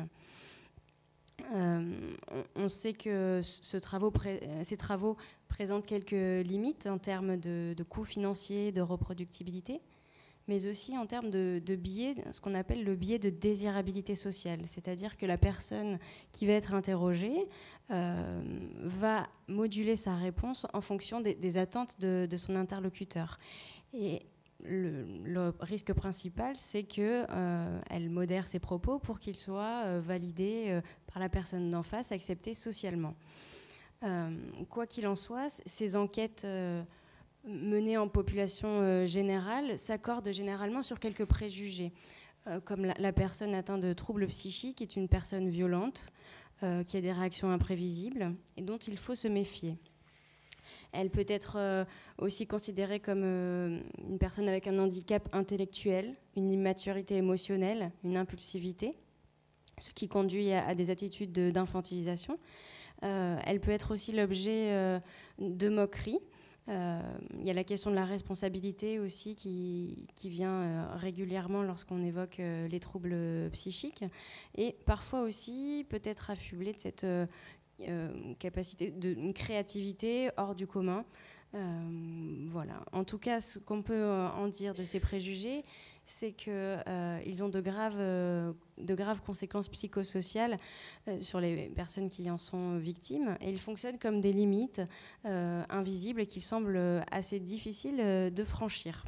Euh, on, on sait que ce travaux pré, ces travaux présentent quelques limites en termes de, de coûts financiers, de reproductibilité, mais aussi en termes de, de biais, ce qu'on appelle le biais de désirabilité sociale, c'est-à-dire que la personne qui va être interrogée euh, va moduler sa réponse en fonction des, des attentes de, de son interlocuteur. Et le, le risque principal, c'est qu'elle euh, modère ses propos pour qu'ils soient euh, validés euh, par la personne d'en face, acceptés socialement. Euh, quoi qu'il en soit, ces enquêtes euh, menées en population euh, générale s'accordent généralement sur quelques préjugés, euh, comme la, la personne atteinte de troubles psychiques est une personne violente, euh, qui a des réactions imprévisibles et dont il faut se méfier. Elle peut être euh, aussi considérée comme euh, une personne avec un handicap intellectuel, une immaturité émotionnelle, une impulsivité, ce qui conduit à, à des attitudes de, d'infantilisation. Euh, elle peut être aussi l'objet euh, de moqueries. Il euh, y a la question de la responsabilité aussi qui, qui vient euh, régulièrement lorsqu'on évoque euh, les troubles psychiques, et parfois aussi peut-être affublée de cette euh, euh, capacité de une créativité hors du commun. Euh, voilà. En tout cas, ce qu'on peut en dire de ces préjugés, c'est qu'ils euh, ont de graves, euh, de graves conséquences psychosociales euh, sur les personnes qui en sont victimes, et ils fonctionnent comme des limites euh, invisibles et qui semblent assez difficiles euh, de franchir.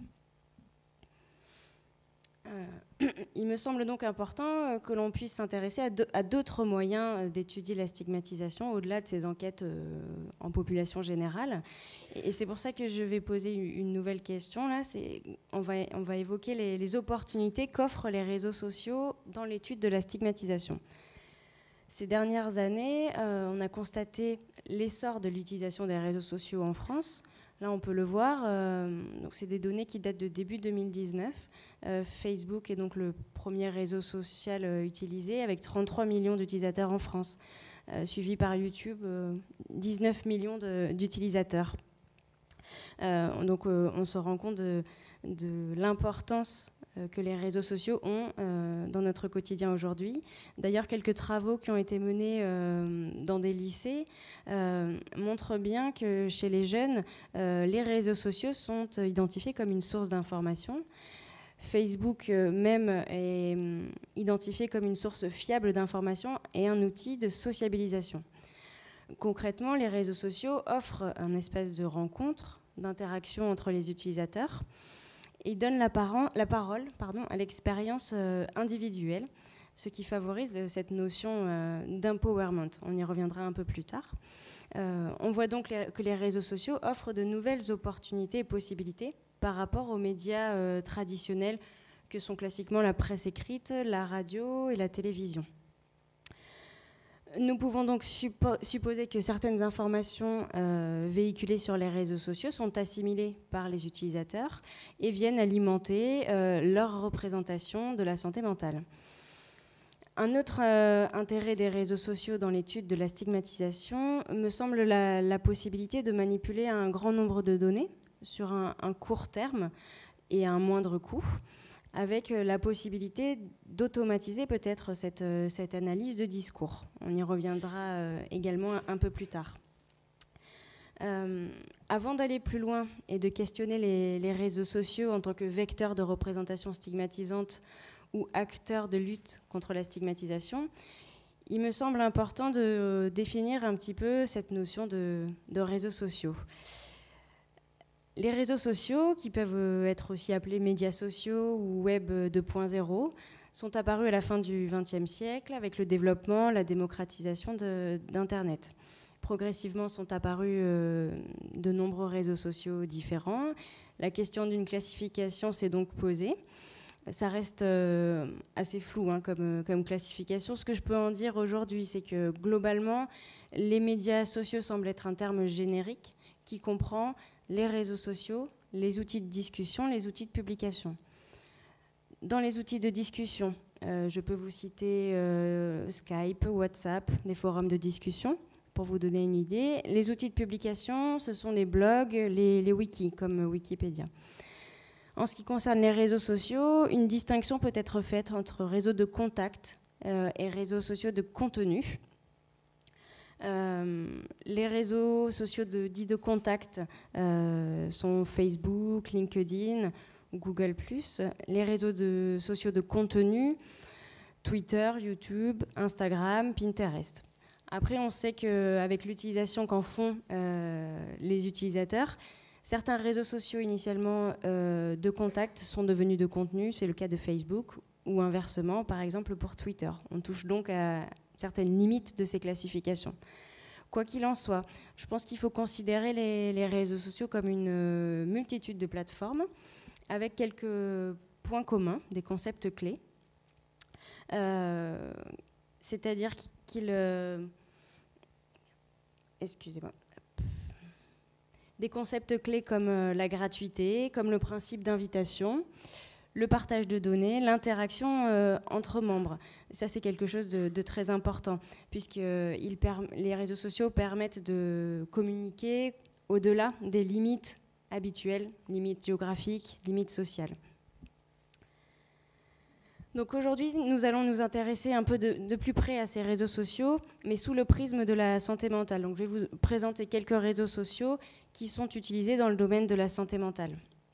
Euh, il me semble donc important euh, que l'on puisse s'intéresser à, de, à d'autres moyens euh, d'étudier la stigmatisation au-delà de ces enquêtes euh, en population générale. Et, et c'est pour ça que je vais poser une nouvelle question. Là, c'est, on, va, on va évoquer les, les opportunités qu'offrent les réseaux sociaux dans l'étude de la stigmatisation. Ces dernières années, euh, on a constaté l'essor de l'utilisation des réseaux sociaux en France. Là, on peut le voir. Euh, donc, c'est des données qui datent de début deux mille dix-neuf. Euh, Facebook est donc le premier réseau social euh, utilisé, avec trente-trois millions d'utilisateurs en France, euh, suivi par YouTube, euh, dix-neuf millions de, d'utilisateurs. Euh, donc, euh, on se rend compte de, de l'importance euh, que les réseaux sociaux ont euh, dans notre quotidien aujourd'hui. D'ailleurs, quelques travaux qui ont été menés euh, dans des lycées euh, montrent bien que chez les jeunes, euh, les réseaux sociaux sont identifiés comme une source d'information. Facebook euh, même est euh, identifié comme une source fiable d'information et un outil de sociabilisation. Concrètement, les réseaux sociaux offrent un espace de rencontre, d'interaction entre les utilisateurs et donnent la, par- la parole pardon, à l'expérience euh, individuelle, ce qui favorise de, cette notion euh, d'empowerment. On y reviendra un peu plus tard. Euh, on voit donc les, que les réseaux sociaux offrent de nouvelles opportunités et possibilités par rapport aux médias euh, traditionnels que sont classiquement la presse écrite, la radio et la télévision. Nous pouvons donc suppo- supposer que certaines informations euh, véhiculées sur les réseaux sociaux sont assimilées par les utilisateurs et viennent alimenter euh, leur représentation de la santé mentale. Un autre euh, intérêt des réseaux sociaux dans l'étude de la stigmatisation me semble la, la possibilité de manipuler un grand nombre de données sur un, un court terme et à un moindre coût, avec la possibilité d'automatiser peut-être cette, cette analyse de discours. On y reviendra euh, également un, un peu plus tard. Euh, avant d'aller plus loin et de questionner les, les réseaux sociaux en tant que vecteurs de représentation stigmatisante ou acteurs de lutte contre la stigmatisation, il me semble important de définir un petit peu cette notion de, de réseaux sociaux. Les réseaux sociaux, qui peuvent être aussi appelés médias sociaux ou web deux point zéro, sont apparus à la fin du vingtième siècle avec le développement, la démocratisation de, d'Internet. Progressivement sont apparus euh, de nombreux réseaux sociaux différents. La question d'une classification s'est donc posée. Ça reste euh, assez flou hein, comme, comme classification. Ce que je peux en dire aujourd'hui, c'est que globalement, les médias sociaux semblent être un terme générique qui comprend les réseaux sociaux, les outils de discussion, les outils de publication. Dans les outils de discussion, euh, je peux vous citer euh, Skype, WhatsApp, les forums de discussion, pour vous donner une idée. Les outils de publication, ce sont les blogs, les, les wikis, comme Wikipédia. En ce qui concerne les réseaux sociaux, une distinction peut être faite entre réseaux de contact euh, et réseaux sociaux de contenu. Euh, les réseaux sociaux de, dits de contact euh, sont Facebook, LinkedIn, Google plus. Les réseaux de, sociaux de contenu, Twitter, YouTube, Instagram, Pinterest. Après, on sait qu'avec l'utilisation qu'en font euh, les utilisateurs, certains réseaux sociaux initialement euh, de contact sont devenus de contenu. C'est le cas de Facebook ou inversement, par exemple pour Twitter. On touche donc à certaines limites de ces classifications. Quoi qu'il en soit, je pense qu'il faut considérer les, les réseaux sociaux comme une euh, multitude de plateformes avec quelques points communs, des concepts clés. Euh, c'est-à-dire qu'ils... Euh, excusez-moi. Des concepts clés comme euh, la gratuité, comme le principe d'invitation, le partage de données, l'interaction euh, entre membres. Ça, c'est quelque chose de, de très important, puisque euh, il per- les réseaux sociaux permettent de communiquer au-delà des limites habituelles, limites géographiques, limites sociales. Donc aujourd'hui, nous allons nous intéresser un peu de, de plus près à ces réseaux sociaux, mais sous le prisme de la santé mentale. Donc je vais vous présenter quelques réseaux sociaux qui sont utilisés dans le domaine de la santé mentale.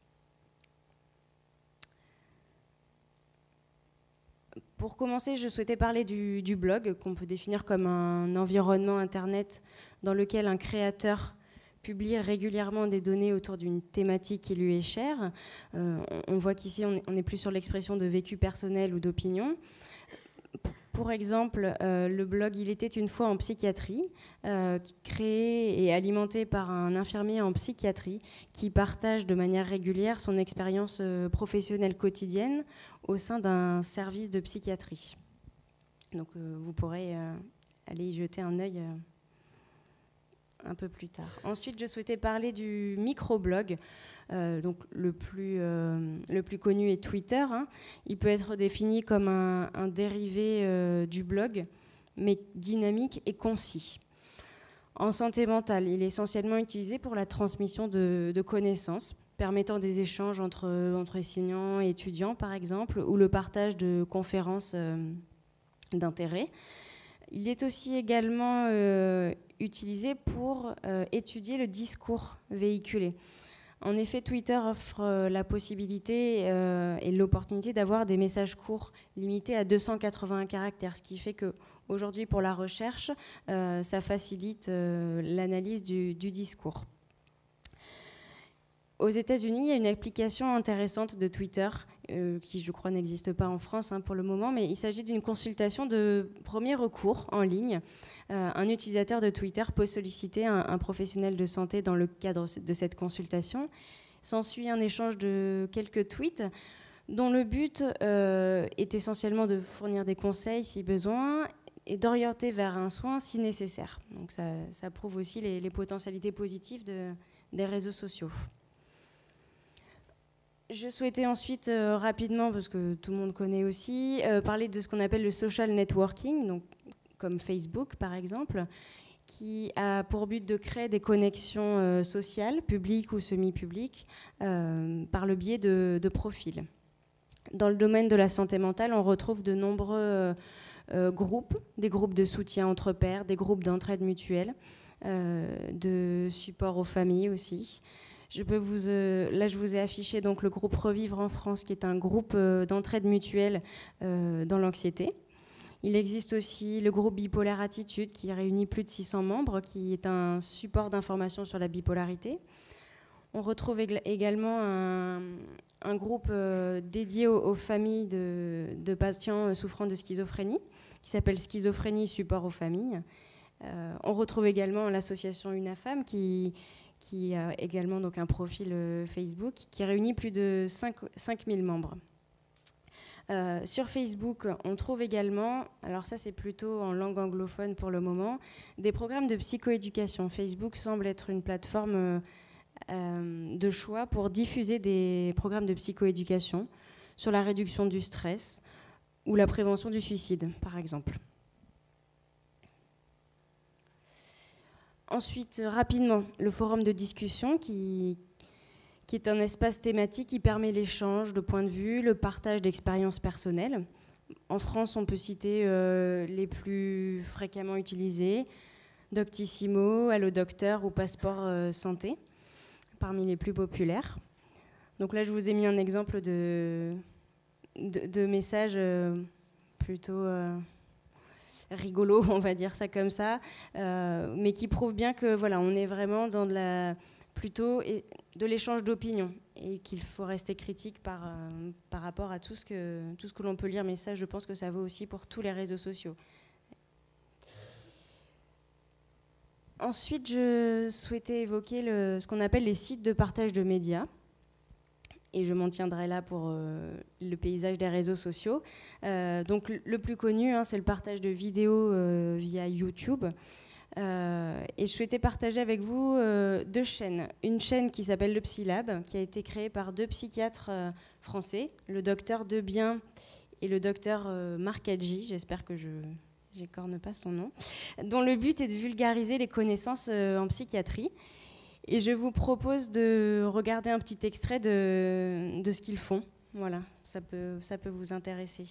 Pour commencer, je souhaitais parler du, du blog, qu'on peut définir comme un environnement Internet dans lequel un créateur publie régulièrement des données autour d'une thématique qui lui est chère. Euh, on, on voit qu'ici, on n'est plus sur l'expression de vécu personnel ou d'opinion. Pour exemple, euh, le blog « Il était une fois en psychiatrie euh, », créé et alimenté par un infirmier en psychiatrie qui partage de manière régulière son expérience euh, professionnelle quotidienne au sein d'un service de psychiatrie. Donc euh, vous pourrez euh, aller y jeter un œil euh, un peu plus tard. Ensuite, je souhaitais parler du microblog. Euh, donc le plus, euh, le plus connu est Twitter. Hein. Il peut être défini comme un, un dérivé euh, du blog, mais dynamique et concis. En santé mentale, il est essentiellement utilisé pour la transmission de, de connaissances, permettant des échanges entre, entre enseignants et étudiants, par exemple, ou le partage de conférences euh, d'intérêt. Il est aussi également euh, utilisé pour euh, étudier le discours véhiculé. En effet, Twitter offre euh, la possibilité euh, et l'opportunité d'avoir des messages courts limités à deux cent quatre-vingts caractères, ce qui fait qu'aujourd'hui, pour la recherche, euh, ça facilite euh, l'analyse du, du discours. Aux États-Unis, il y a une application intéressante de Twitter euh, qui, je crois, n'existe pas en France hein, pour le moment, mais il s'agit d'une consultation de premier recours en ligne. Euh, un utilisateur de Twitter peut solliciter un, un professionnel de santé dans le cadre de cette consultation. S'ensuit un échange de quelques tweets dont le but euh, est essentiellement de fournir des conseils si besoin et d'orienter vers un soin si nécessaire. Donc ça, ça prouve aussi les, les potentialités positives de, des réseaux sociaux. Je souhaitais ensuite, euh, rapidement, parce que tout le monde connaît aussi, euh, parler de ce qu'on appelle le social networking, donc, comme Facebook par exemple, qui a pour but de créer des connexions euh, sociales, publiques ou semi-publiques, euh, par le biais de, de profils. Dans le domaine de la santé mentale, on retrouve de nombreux euh, euh, groupes, des groupes de soutien entre pairs, des groupes d'entraide mutuelle, euh, de support aux familles aussi. Je peux vous, euh, là, je vous ai affiché donc, le groupe Revivre en France, qui est un groupe euh, d'entraide mutuelle euh, dans l'anxiété. Il existe aussi le groupe Bipolaire Attitude, qui réunit plus de six cents membres, qui est un support d'information sur la bipolarité. On retrouve également un, un groupe euh, dédié aux, aux familles de, de patients souffrant de schizophrénie, qui s'appelle Schizophrénie Support aux familles. Euh, on retrouve également l'association UNAFAM, qui, qui a également donc un profil euh, Facebook, qui réunit plus de cinq mille membres. Euh, sur Facebook, on trouve également, alors ça c'est plutôt en langue anglophone pour le moment, des programmes de psychoéducation. Facebook semble être une plateforme euh, euh, de choix pour diffuser des programmes de psychoéducation sur la réduction du stress ou la prévention du suicide, par exemple. Ensuite, rapidement, le forum de discussion qui... qui est un espace thématique qui permet l'échange de points de vue, le partage d'expériences personnelles. En France, on peut citer euh, les plus fréquemment utilisés, Doctissimo, Allo Docteur ou Passeport euh, Santé, parmi les plus populaires. Donc là, je vous ai mis un exemple de, de, de message euh, plutôt euh, rigolo, on va dire ça comme ça, euh, mais qui prouve bien que voilà, on est vraiment dans de la... plutôt de l'échange d'opinions et qu'il faut rester critique par, euh, par rapport à tout ce que, tout ce que l'on peut lire. Mais ça, je pense que ça vaut aussi pour tous les réseaux sociaux. Ensuite, je souhaitais évoquer le, ce qu'on appelle les sites de partage de médias. Et je m'en tiendrai là pour euh, le paysage des réseaux sociaux. Euh, donc, le plus connu, hein, c'est le partage de vidéos euh, via YouTube. Euh, et je souhaitais partager avec vous euh, deux chaînes. Une chaîne qui s'appelle le Psylab, qui a été créée par deux psychiatres euh, français, le docteur Debien et le docteur euh, Marc Hadji, j'espère que je n'écorne pas son nom, dont le but est de vulgariser les connaissances euh, en psychiatrie. Et je vous propose de regarder un petit extrait de, de ce qu'ils font. Voilà, ça peut, ça peut vous intéresser.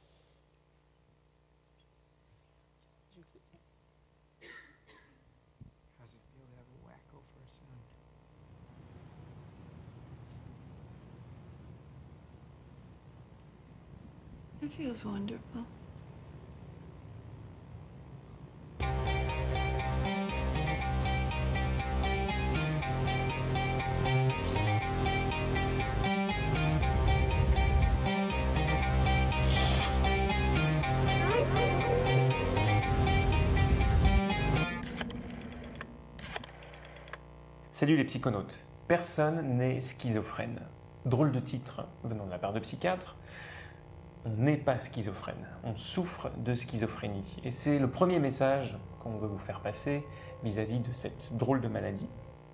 It feels wonderful. Salut les psychonautes, personne n'est schizophrène. Drôle de titre venant de la part de psychiatres. On n'est pas schizophrène, on souffre de schizophrénie. Et c'est le premier message qu'on veut vous faire passer vis-à-vis de cette drôle de maladie.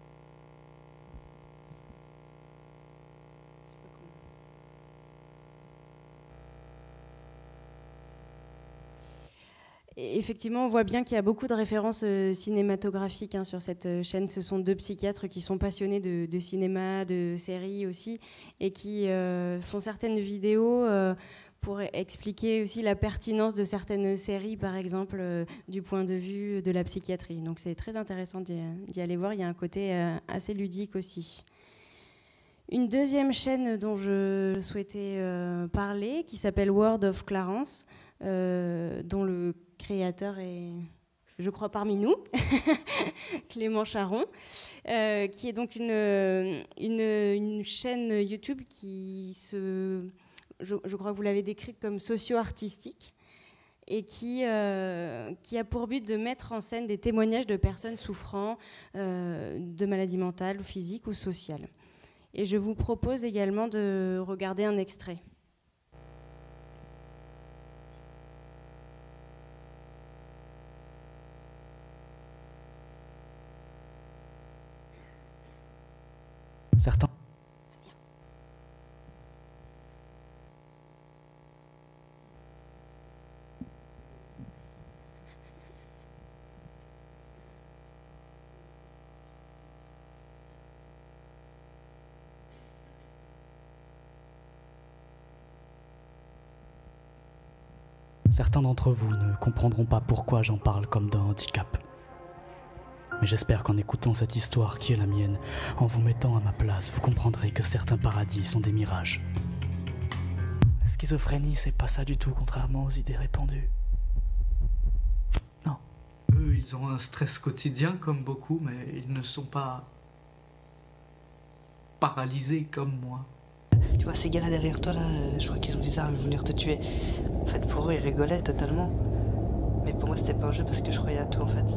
Effectivement, on voit bien qu'il y a beaucoup de références euh, cinématographiques hein, sur cette euh, chaîne. Ce sont deux psychiatres qui sont passionnés de, de cinéma, de séries aussi, et qui euh, font certaines vidéos euh, pour expliquer aussi la pertinence de certaines séries, par exemple, euh, du point de vue de la psychiatrie. Donc c'est très intéressant d'y, d'y aller voir. Il y a un côté euh, assez ludique aussi. Une deuxième chaîne dont je souhaitais euh, parler, qui s'appelle World of Clarence, euh, dont le créateur est, je crois, parmi nous, Clément Charon, euh, qui est donc une, une, une chaîne YouTube qui se, je, je crois que vous l'avez décrite comme socio-artistique, et qui, euh, qui a pour but de mettre en scène des témoignages de personnes souffrant euh, de maladies mentales, ou physiques ou sociales. Et je vous propose également de regarder un extrait. Certains. Certains d'entre vous ne comprendront pas pourquoi j'en parle comme d'un handicap. Mais j'espère qu'en écoutant cette histoire qui est la mienne, en vous mettant à ma place, vous comprendrez que certains paradis sont des mirages. La schizophrénie, c'est pas ça du tout, contrairement aux idées répandues. Non. Eux, ils ont un stress quotidien comme beaucoup, mais ils ne sont pas paralysés comme moi. Tu vois, ces gars-là derrière toi, là, euh, je crois qu'ils ont des armes, ils vont venir te tuer. En fait, pour eux, ils rigolaient totalement. Mais pour moi, c'était pas un jeu parce que je croyais à tout, en fait.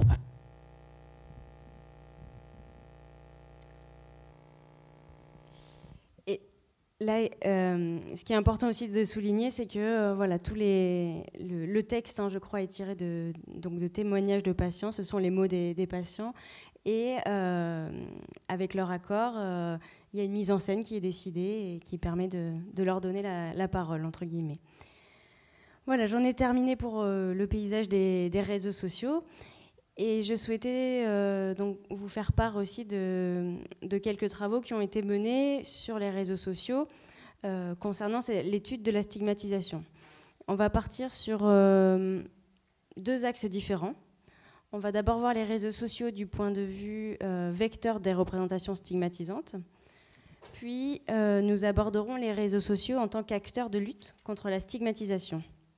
Et là, euh, ce qui est important aussi de souligner, c'est que euh, voilà, tous les, le, le texte, hein, je crois, est tiré de, donc de témoignages de patients. Ce sont les mots des, des patients. Et euh, avec leur accord, euh, il y a une mise en scène qui est décidée et qui permet de, de leur donner la, la parole, entre guillemets. Voilà, j'en ai terminé pour euh, le paysage des, des réseaux sociaux. Et je souhaitais euh, donc vous faire part aussi de, de quelques travaux qui ont été menés sur les réseaux sociaux euh, concernant l'étude de la stigmatisation. On va partir sur euh, deux axes différents. On va d'abord voir les réseaux sociaux du point de vue euh, vecteur des représentations stigmatisantes. Puis, euh, nous aborderons les réseaux sociaux en tant qu'acteurs de lutte contre la stigmatisation.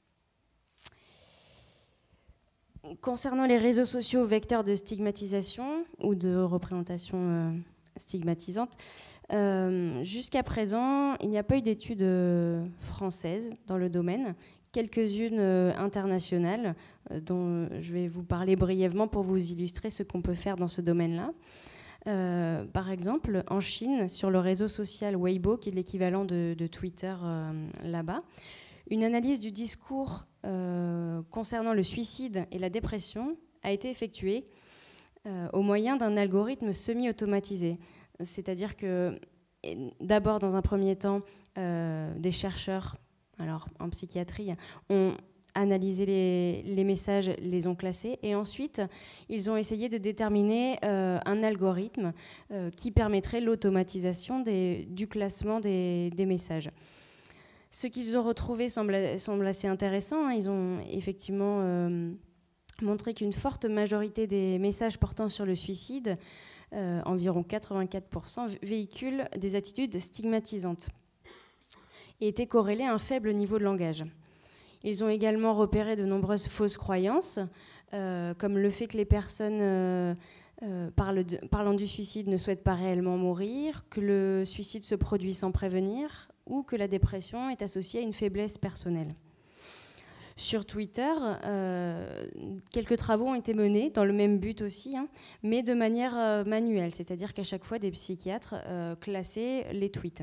Concernant les réseaux sociaux vecteurs de stigmatisation ou de représentation euh, stigmatisante, euh, jusqu'à présent, il n'y a pas eu d'études euh, françaises dans le domaine. Quelques-unes euh, internationales euh, dont je vais vous parler brièvement pour vous illustrer ce qu'on peut faire dans ce domaine-là. Euh, par exemple, en Chine, sur le réseau social Weibo, qui est l'équivalent de, de Twitter euh, là-bas, une analyse du discours euh, concernant le suicide et la dépression a été effectuée euh, au moyen d'un algorithme semi-automatisé. C'est-à-dire que, d'abord, dans un premier temps, euh, des chercheurs alors en psychiatrie, ont analysé les, les messages, les ont classés, et ensuite, ils ont essayé de déterminer euh, un algorithme euh, qui permettrait l'automatisation du classement des, des messages. Ce qu'ils ont retrouvé semble, semble assez intéressant. Hein. Ils ont effectivement euh, montré qu'une forte majorité des messages portant sur le suicide, euh, environ quatre-vingt-quatre pour cent, véhiculent des attitudes stigmatisantes et étaient corrélés à un faible niveau de langage. Ils ont également repéré de nombreuses fausses croyances, euh, comme le fait que les personnes euh, euh, parlent de, parlant du suicide ne souhaitent pas réellement mourir, que le suicide se produit sans prévenir, ou que la dépression est associée à une faiblesse personnelle. Sur Twitter, euh, quelques travaux ont été menés dans le même but aussi, hein, mais de manière euh, manuelle, c'est-à-dire qu'à chaque fois, des psychiatres euh, classaient les tweets.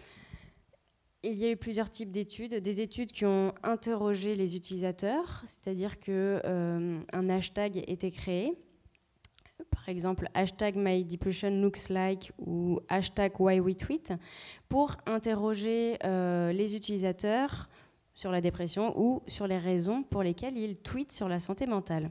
Il y a eu plusieurs types d'études, des études qui ont interrogé les utilisateurs, c'est-à-dire qu'un euh, hashtag était créé, par exemple hashtag My Depression Looks Like ou hashtag Why We Tweet, pour interroger euh, les utilisateurs sur la dépression ou sur les raisons pour lesquelles ils tweetent sur la santé mentale.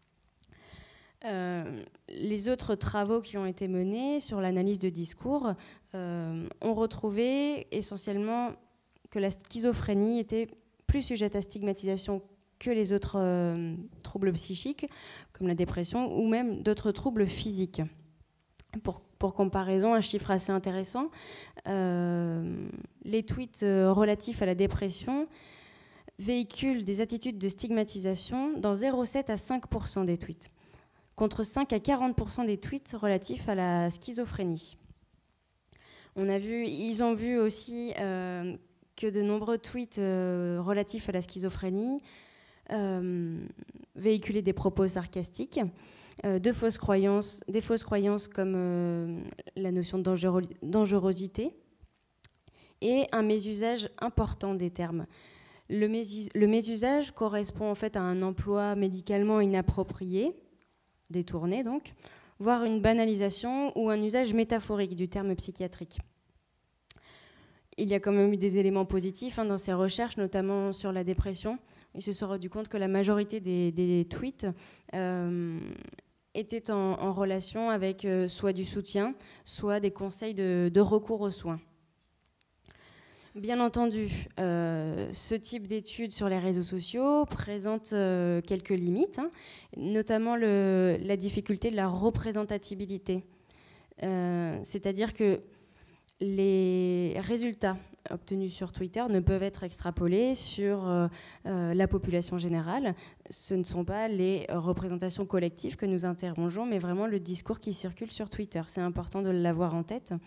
Euh, les autres travaux qui ont été menés sur l'analyse de discours euh, ont retrouvé essentiellement que la schizophrénie était plus sujette à stigmatisation que les autres euh, troubles psychiques, comme la dépression, ou même d'autres troubles physiques. Pour, pour comparaison, un chiffre assez intéressant, euh, les tweets euh, relatifs à la dépression véhiculent des attitudes de stigmatisation dans zéro virgule sept à cinq pour cent des tweets, contre cinq à quarante pour cent des tweets relatifs à la schizophrénie. On a vu, ils ont vu aussi euh, que de nombreux tweets euh, relatifs à la schizophrénie euh, véhiculaient des propos sarcastiques, euh, de fausses croyances, des fausses croyances comme euh, la notion de dangereux, dangerosité et un mésusage important des termes. Le, mésus, le mésusage correspond en fait à un emploi médicalement inapproprié, détourné donc, voire une banalisation ou un usage métaphorique du terme psychiatrique. Il y a quand même eu des éléments positifs hein, dans ces recherches, notamment sur la dépression. Ils se sont rendus compte que la majorité des, des tweets euh, étaient en, en relation avec euh, soit du soutien, soit des conseils de, de recours aux soins. Bien entendu, euh, ce type d'études sur les réseaux sociaux présente euh, quelques limites, hein, notamment le, la difficulté de la représentabilité. Euh, c'est-à-dire que les résultats obtenus sur Twitter ne peuvent être extrapolés sur euh, euh, la population générale. Ce ne sont pas les représentations collectives que nous interrogeons, mais vraiment le discours qui circule sur Twitter. C'est important de l'avoir en tête.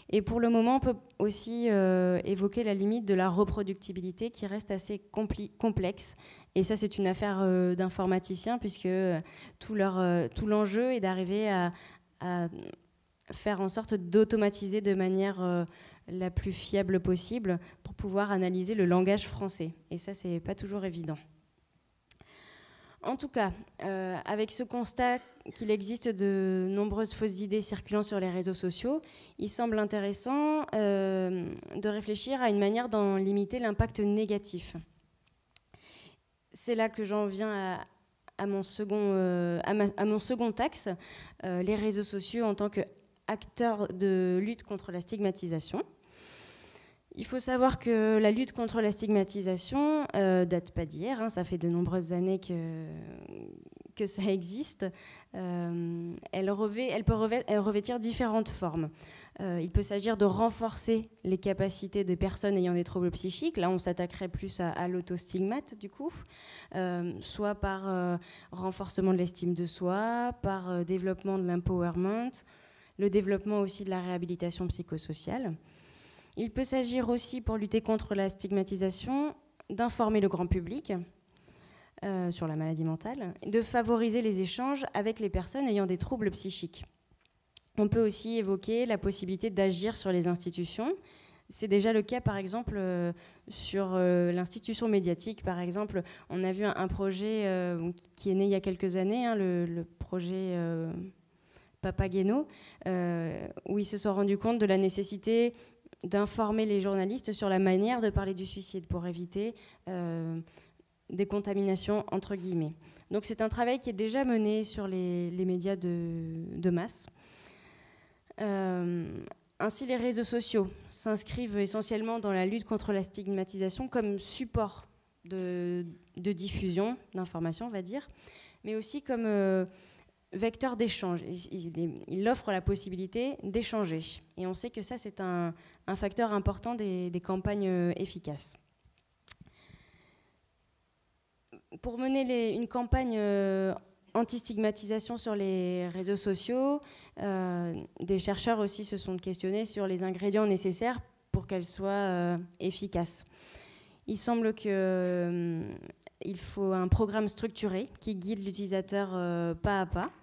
Et pour le moment, on peut aussi euh, évoquer la limite de la reproductibilité qui reste assez compli- complexe. Et ça, c'est une affaire euh, d'informaticiens, puisque euh, tout, leur, euh, tout l'enjeu est d'arriver à, à faire en sorte d'automatiser de manière euh, la plus fiable possible pour pouvoir analyser le langage français. Et ça, c'est pas toujours évident. En tout cas, euh, avec ce constat qu'il existe de nombreuses fausses idées circulant sur les réseaux sociaux, il semble intéressant euh, de réfléchir à une manière d'en limiter l'impact négatif. C'est là que j'en viens à, à, mon, second, euh, à, ma, à mon second axe, euh, les réseaux sociaux en tant qu'acteurs de lutte contre la stigmatisation. Il faut savoir que la lutte contre la stigmatisation euh, date pas d'hier, hein, ça fait de nombreuses années que, que ça existe. Euh, elle, revêt, elle peut revêt, elle revêtir différentes formes. Euh, il peut s'agir de renforcer les capacités des personnes ayant des troubles psychiques. Là, on s'attaquerait plus à, à l'autostigmate, du coup, euh, soit par euh, renforcement de l'estime de soi, par euh, développement de l'empowerment, le développement aussi de la réhabilitation psychosociale. Il peut s'agir aussi, pour lutter contre la stigmatisation, d'informer le grand public euh, sur la maladie mentale, de favoriser les échanges avec les personnes ayant des troubles psychiques. On peut aussi évoquer la possibilité d'agir sur les institutions. C'est déjà le cas, par exemple, euh, sur euh, l'institution médiatique. Par exemple, on a vu un, un projet euh, qui est né il y a quelques années, hein, le, le projet euh, Papageno, euh, où ils se sont rendus compte de la nécessité d'informer les journalistes sur la manière de parler du suicide pour éviter euh, des contaminations, entre guillemets. Donc c'est un travail qui est déjà mené sur les, les médias de, de masse. Euh, ainsi, les réseaux sociaux s'inscrivent essentiellement dans la lutte contre la stigmatisation comme support de, de diffusion d'informations, on va dire, mais aussi comme euh, vecteur d'échange. Il, il, il offre la possibilité d'échanger. Et on sait que ça, c'est un, un facteur important des, des campagnes euh, efficaces. Pour mener les, une campagne euh, anti-stigmatisation sur les réseaux sociaux, euh, des chercheurs aussi se sont questionnés sur les ingrédients nécessaires pour qu'elle soit euh, efficace. Il semble qu'il euh, faut un programme structuré qui guide l'utilisateur euh, pas à pas,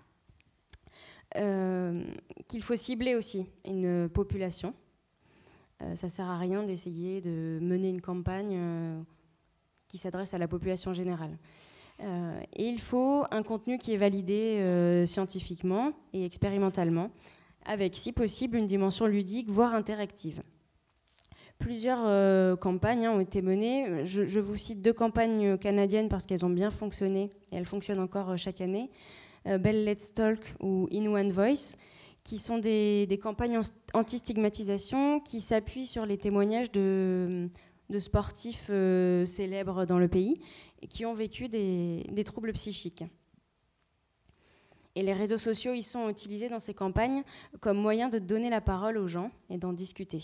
euh, qu'il faut cibler aussi une population. Euh, ça ne sert à rien d'essayer de mener une campagne euh, qui s'adresse à la population générale. Euh, et il faut un contenu qui est validé euh, scientifiquement et expérimentalement, avec, si possible, une dimension ludique, voire interactive. Plusieurs euh, campagnes hein, ont été menées. Je, je vous cite deux campagnes canadiennes parce qu'elles ont bien fonctionné, et elles fonctionnent encore euh, chaque année. Euh, Bell Let's Talk ou In One Voice, qui sont des, des campagnes anti-stigmatisation qui s'appuient sur les témoignages de... de sportifs euh, célèbres dans le pays et qui ont vécu des, des troubles psychiques. Et les réseaux sociaux, ils sont utilisés dans ces campagnes comme moyen de donner la parole aux gens et d'en discuter.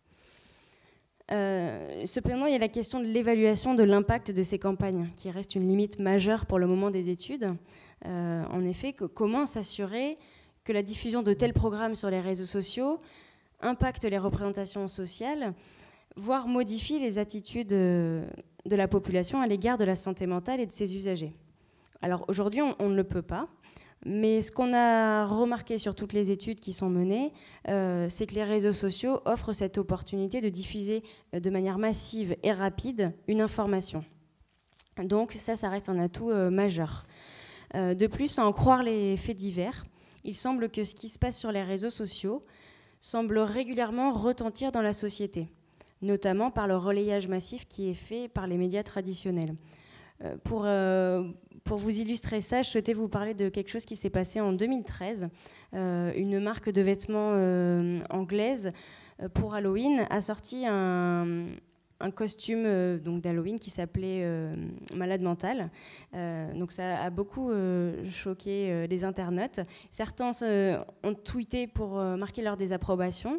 Euh, cependant, il y a la question de l'évaluation de l'impact de ces campagnes, qui reste une limite majeure pour le moment des études. Euh, en effet, que, comment s'assurer que la diffusion de tels programmes sur les réseaux sociaux impacte les représentations sociales, voire modifie les attitudes de la population à l'égard de la santé mentale et de ses usagers. Alors aujourd'hui, on, on ne le peut pas, mais ce qu'on a remarqué sur toutes les études qui sont menées, euh, c'est que les réseaux sociaux offrent cette opportunité de diffuser euh, de manière massive et rapide une information. Donc ça, ça reste un atout euh, majeur. Euh, de plus, à en croire les faits divers, il semble que ce qui se passe sur les réseaux sociaux semble régulièrement retentir dans la société, notamment par le relayage massif qui est fait par les médias traditionnels. Euh, pour, euh, pour vous illustrer ça, je souhaitais vous parler de quelque chose qui s'est passé en deux mille treize. Euh, une marque de vêtements euh, anglaise, euh, pour Halloween, a sorti un, un costume euh, donc d'Halloween qui s'appelait euh, Malade mental. Euh, donc ça a beaucoup euh, choqué euh, les internautes. Certains euh, ont tweeté pour euh, marquer leur désapprobation.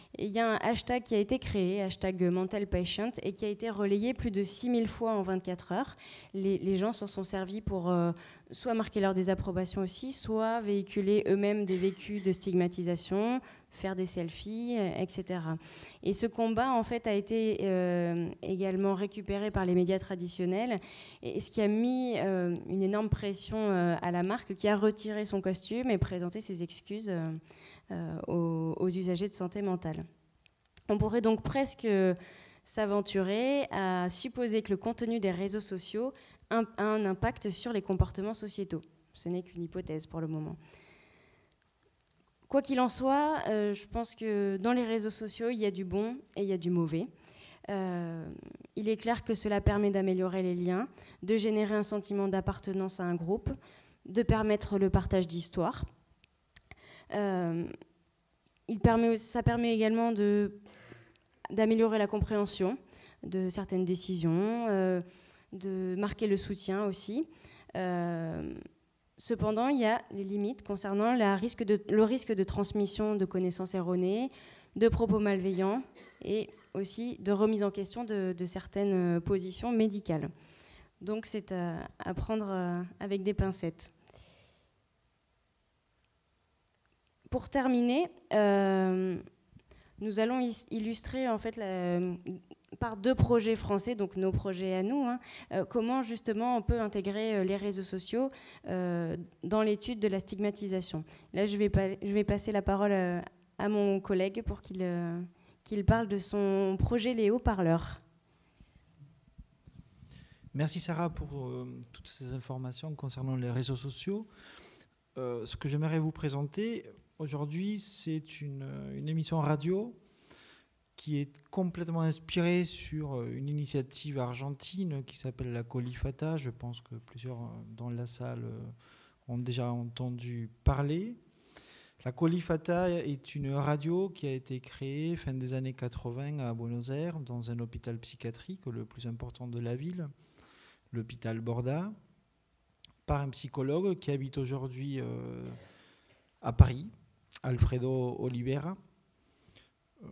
Et il y a un hashtag qui a été créé, hashtag Mental Patient, et qui a été relayé plus de six mille fois en vingt-quatre heures. Les, les gens s'en sont servis pour euh, soit marquer leur désapprobation aussi, soit véhiculer eux-mêmes des vécus de stigmatisation, faire des selfies, euh, et cetera. Et ce combat, en fait, a été euh, également récupéré par les médias traditionnels, et ce qui a mis euh, une énorme pression euh, à la marque, qui a retiré son costume et présenté ses excuses euh, euh, aux, aux usagers de santé mentale. On pourrait donc presque s'aventurer à supposer que le contenu des réseaux sociaux a un impact sur les comportements sociétaux. Ce n'est qu'une hypothèse pour le moment. Quoi qu'il en soit, euh, je pense que dans les réseaux sociaux, il y a du bon et il y a du mauvais. Euh, il est clair que cela permet d'améliorer les liens, de générer un sentiment d'appartenance à un groupe, de permettre le partage d'histoires. Euh, il permet, ça permet également de, d'améliorer la compréhension de certaines décisions, euh, de marquer le soutien aussi. Euh, cependant, il y a les limites concernant la risque de, le risque de transmission de connaissances erronées, de propos malveillants et aussi de remise en question de, de certaines positions médicales. Donc c'est à, à prendre avec des pincettes. Pour terminer, euh, nous allons illustrer en fait la, par deux projets français, donc nos projets à nous, hein, euh, comment justement on peut intégrer les réseaux sociaux euh, dans l'étude de la stigmatisation. Là, je vais, pa- je vais passer la parole à, à mon collègue pour qu'il, euh, qu'il parle de son projet Les Haut-Parleurs. Merci Sarah pour euh, toutes ces informations concernant les réseaux sociaux. Euh, ce que j'aimerais vous présenter aujourd'hui, c'est une, une émission radio qui est complètement inspirée sur une initiative argentine qui s'appelle la Colifata. Je pense que plusieurs dans la salle ont déjà entendu parler. La Colifata est une radio qui a été créée fin des années quatre-vingts à Buenos Aires, dans un hôpital psychiatrique, le plus important de la ville, l'hôpital Borda, par un psychologue qui habite aujourd'hui euh, à Paris, Alfredo Oliveira. Euh,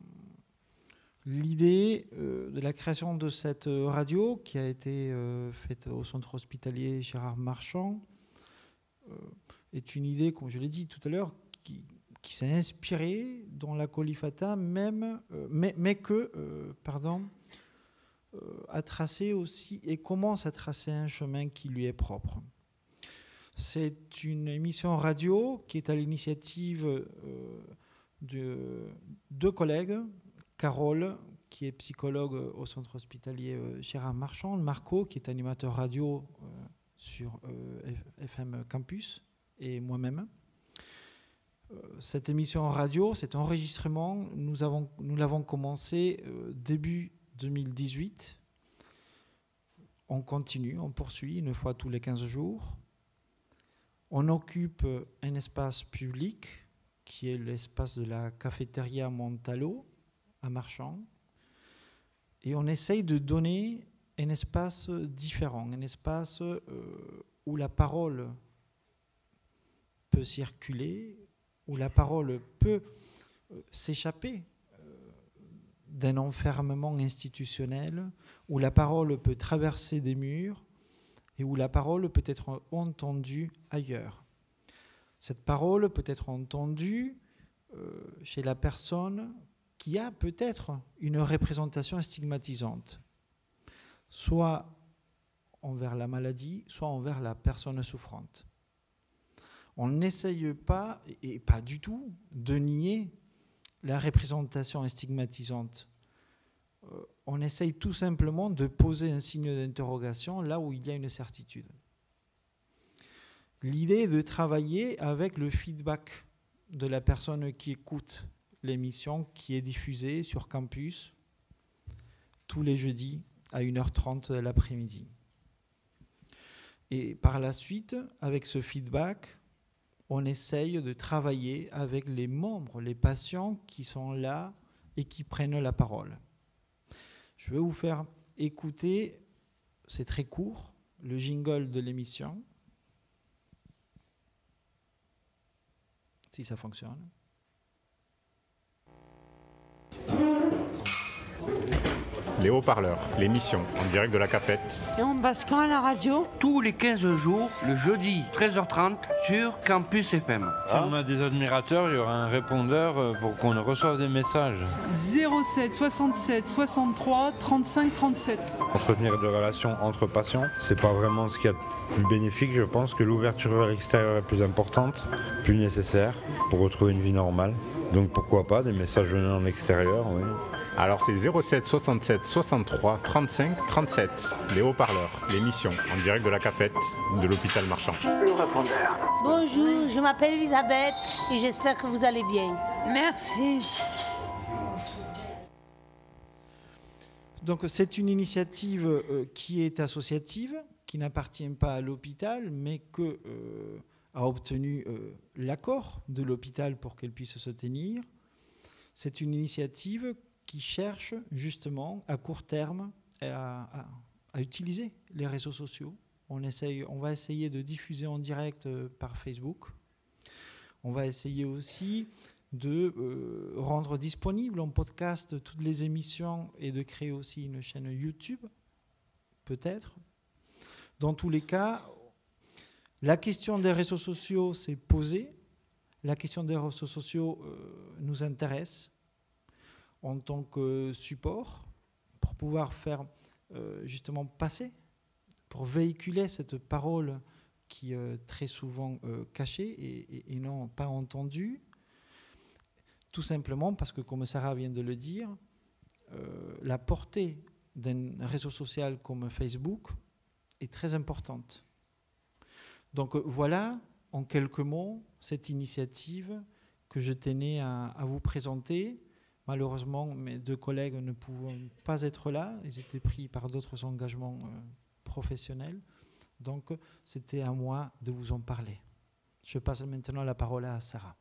l'idée euh, de la création de cette radio, qui a été euh, faite au centre hospitalier Gérard Marchand, euh, est une idée, comme je l'ai dit tout à l'heure, qui, qui s'est inspirée dans la Colifata, même, euh, mais, mais que, euh, pardon, euh, a tracé aussi et commence à tracer un chemin qui lui est propre. C'est une émission radio qui est à l'initiative euh, de deux collègues, Carole, qui est psychologue au centre hospitalier euh, Gérard Marchand, Marco, qui est animateur radio euh, sur euh, F M Campus, et moi-même. Euh, cette émission radio, cet enregistrement, nous, avons, nous l'avons commencé euh, début deux mille dix-huit. On continue, on poursuit une fois tous les quinze jours. On occupe un espace public qui est l'espace de la cafétéria Montalo à Marchand. Et on essaye de donner un espace différent, un espace euh, où la parole peut circuler, où la parole peut euh, s'échapper euh, d'un enfermement institutionnel, où la parole peut traverser des murs et où la parole peut être entendue ailleurs. Cette parole peut être entendue euh, chez la personne qui a peut-être une représentation stigmatisante, soit envers la maladie, soit envers la personne souffrante. On n'essaye pas, et pas du tout, de nier la représentation stigmatisante. Euh, on essaye tout simplement de poser un signe d'interrogation là où il y a une certitude. L'idée est de travailler avec le feedback de la personne qui écoute l'émission qui est diffusée sur campus tous les jeudis à une heure trente de l'après-midi. Et par la suite, avec ce feedback, on essaye de travailler avec les membres, les patients qui sont là et qui prennent la parole. Je vais vous faire écouter, c'est très court, le jingle de l'émission. Si ça fonctionne. les haut-parleurs, l'émission en direct de la cafette. Et on passe quand à la radio? Tous les quinze jours, le jeudi, treize heures trente, sur Campus F M. Si on a des admirateurs, il y aura un répondeur pour qu'on reçoive des messages. zéro sept soixante-sept soixante-trois trente-cinq trente-sept. Entretenir des relations entre patients, c'est pas vraiment ce qu'il y a de plus bénéfique. Je pense que l'ouverture vers l'extérieur est plus importante, plus nécessaire pour retrouver une vie normale. Donc pourquoi pas des messages venant en extérieur, oui. Alors c'est zéro sept soixante-sept soixante-trois trente-cinq trente-sept, les haut-parleurs, l'émission en direct de la cafette de l'hôpital Marchand. Le répondeur. Bonjour, je m'appelle Elisabeth et j'espère que vous allez bien. Merci. Donc c'est une initiative euh, qui est associative, qui n'appartient pas à l'hôpital, mais que euh, a obtenu euh, l'accord de l'hôpital pour qu'elle puisse se tenir. C'est une initiative qui cherche justement à court terme à, à, à utiliser les réseaux sociaux. On, essaye, on va essayer de diffuser en direct euh, par Facebook. On va essayer aussi de euh, rendre disponible en podcast toutes les émissions et de créer aussi une chaîne YouTube, peut-être. Dans tous les cas, la question des réseaux sociaux s'est posée. La question des réseaux sociaux euh, nous intéresse en tant que support pour pouvoir faire euh, justement passer, pour véhiculer cette parole qui est euh, très souvent euh, cachée et, et, et non pas entendue. Tout simplement parce que, comme Sarah vient de le dire, euh, la portée d'un réseau social comme Facebook est très importante. Donc voilà, en quelques mots, cette initiative que je tenais à, à vous présenter. Malheureusement, mes deux collègues ne pouvaient pas être là. Ils étaient pris par d'autres engagements euh, professionnels. Donc c'était à moi de vous en parler. Je passe maintenant la parole à Sarah.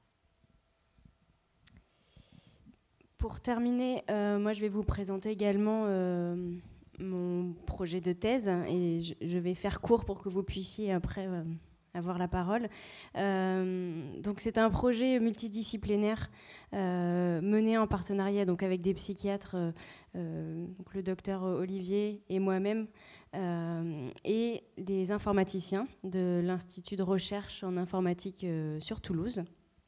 Pour terminer, euh, moi je vais vous présenter également euh, mon projet de thèse et je, je vais faire court pour que vous puissiez après euh, avoir la parole. Euh, donc c'est un projet multidisciplinaire euh, mené en partenariat donc avec des psychiatres, euh, donc le docteur Olivier et moi-même, euh, et des informaticiens de l'Institut de recherche en informatique euh, sur Toulouse.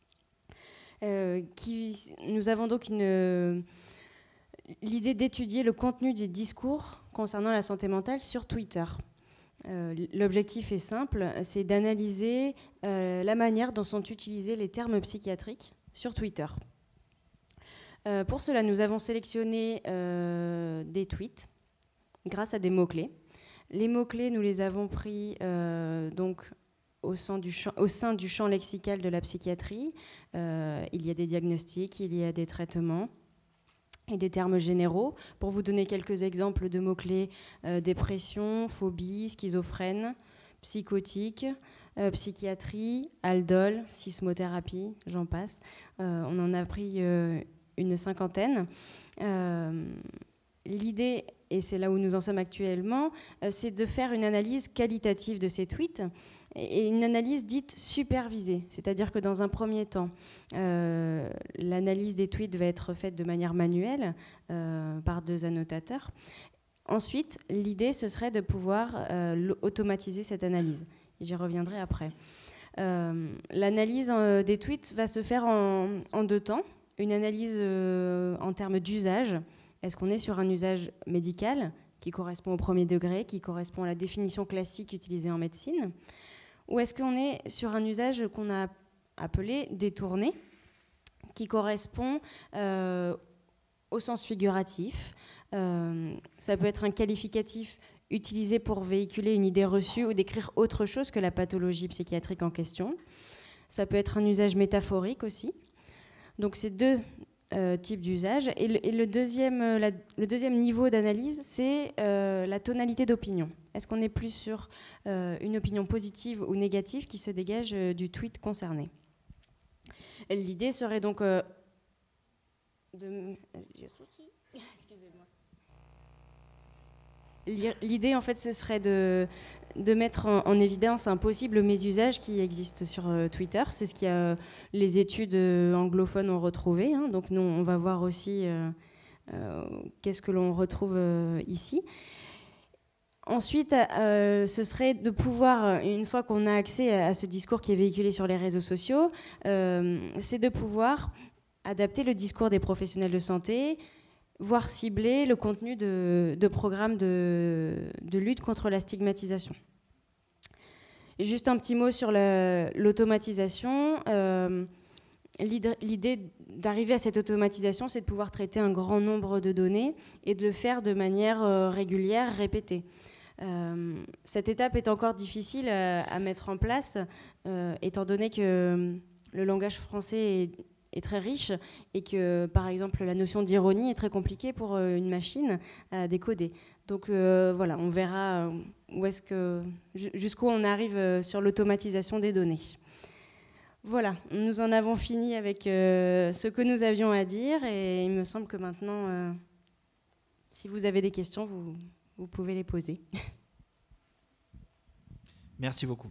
Euh, qui, nous avons donc une, euh, l'idée d'étudier le contenu des discours concernant la santé mentale sur Twitter. Euh, l'objectif est simple, c'est d'analyser euh, la manière dont sont utilisés les termes psychiatriques sur Twitter. Euh, pour cela, nous avons sélectionné euh, des tweets grâce à des mots-clés. Les mots-clés, nous les avons pris euh, donc Au sein, du champ, au sein du champ lexical de la psychiatrie. Euh, il y a des diagnostics, il y a des traitements et des termes généraux. Pour vous donner quelques exemples de mots-clés, euh, dépression, phobie, schizophrène, psychotique, euh, psychiatrie, aldol, sismothérapie, j'en passe. Euh, on en a pris euh, une cinquantaine. Euh, l'idée, et c'est là où nous en sommes actuellement, euh, c'est de faire une analyse qualitative de ces tweets et une analyse dite supervisée, c'est-à-dire que dans un premier temps, euh, l'analyse des tweets va être faite de manière manuelle euh, par deux annotateurs. Ensuite, l'idée, ce serait de pouvoir euh, automatiser cette analyse. J'y reviendrai après. Euh, l'analyse euh, des tweets va se faire en, en deux temps. Une analyse euh, en termes d'usage. Est-ce qu'on est sur un usage médical qui correspond au premier degré, qui correspond à la définition classique utilisée en médecine ? Ou est-ce qu'on est sur un usage qu'on a appelé détourné, qui correspond euh, au sens figuratif. Euh, ça peut être un qualificatif utilisé pour véhiculer une idée reçue ou décrire autre chose que la pathologie psychiatrique en question. Ça peut être un usage métaphorique aussi. Donc c'est deux euh, types d'usages. Et, le, et le, deuxième, la, le deuxième niveau d'analyse, c'est euh, la tonalité d'opinion. Est-ce qu'on est plus sur euh, une opinion positive ou négative qui se dégage euh, du tweet concerné? L'idée serait donc euh, de... Excusez-moi. L'idée, en fait, ce serait de, de mettre en, en évidence un possible mésusage qui existe sur euh, Twitter. C'est ce que euh, les études euh, anglophones ont retrouvé. Hein. Donc, nous, on va voir aussi euh, euh, qu'est-ce que l'on retrouve euh, ici. Ensuite, euh, ce serait de pouvoir, une fois qu'on a accès à ce discours qui est véhiculé sur les réseaux sociaux, euh, c'est de pouvoir adapter le discours des professionnels de santé, voire cibler le contenu de, de programmes de, de lutte contre la stigmatisation. Et juste un petit mot sur le, l'automatisation. Euh, l'idée d'arriver à cette automatisation, c'est de pouvoir traiter un grand nombre de données et de le faire de manière euh, régulière, répétée. Euh, cette étape est encore difficile à, à mettre en place, euh, étant donné que le langage français est, est très riche et que, par exemple, la notion d'ironie est très compliquée pour euh, une machine à décoder. Donc euh, voilà, on verra où est-ce que, jusqu'où on arrive euh, sur l'automatisation des données. Voilà, nous en avons fini avec euh, ce que nous avions à dire et il me semble que maintenant, euh, si vous avez des questions, vous... Vous pouvez les poser. Merci beaucoup.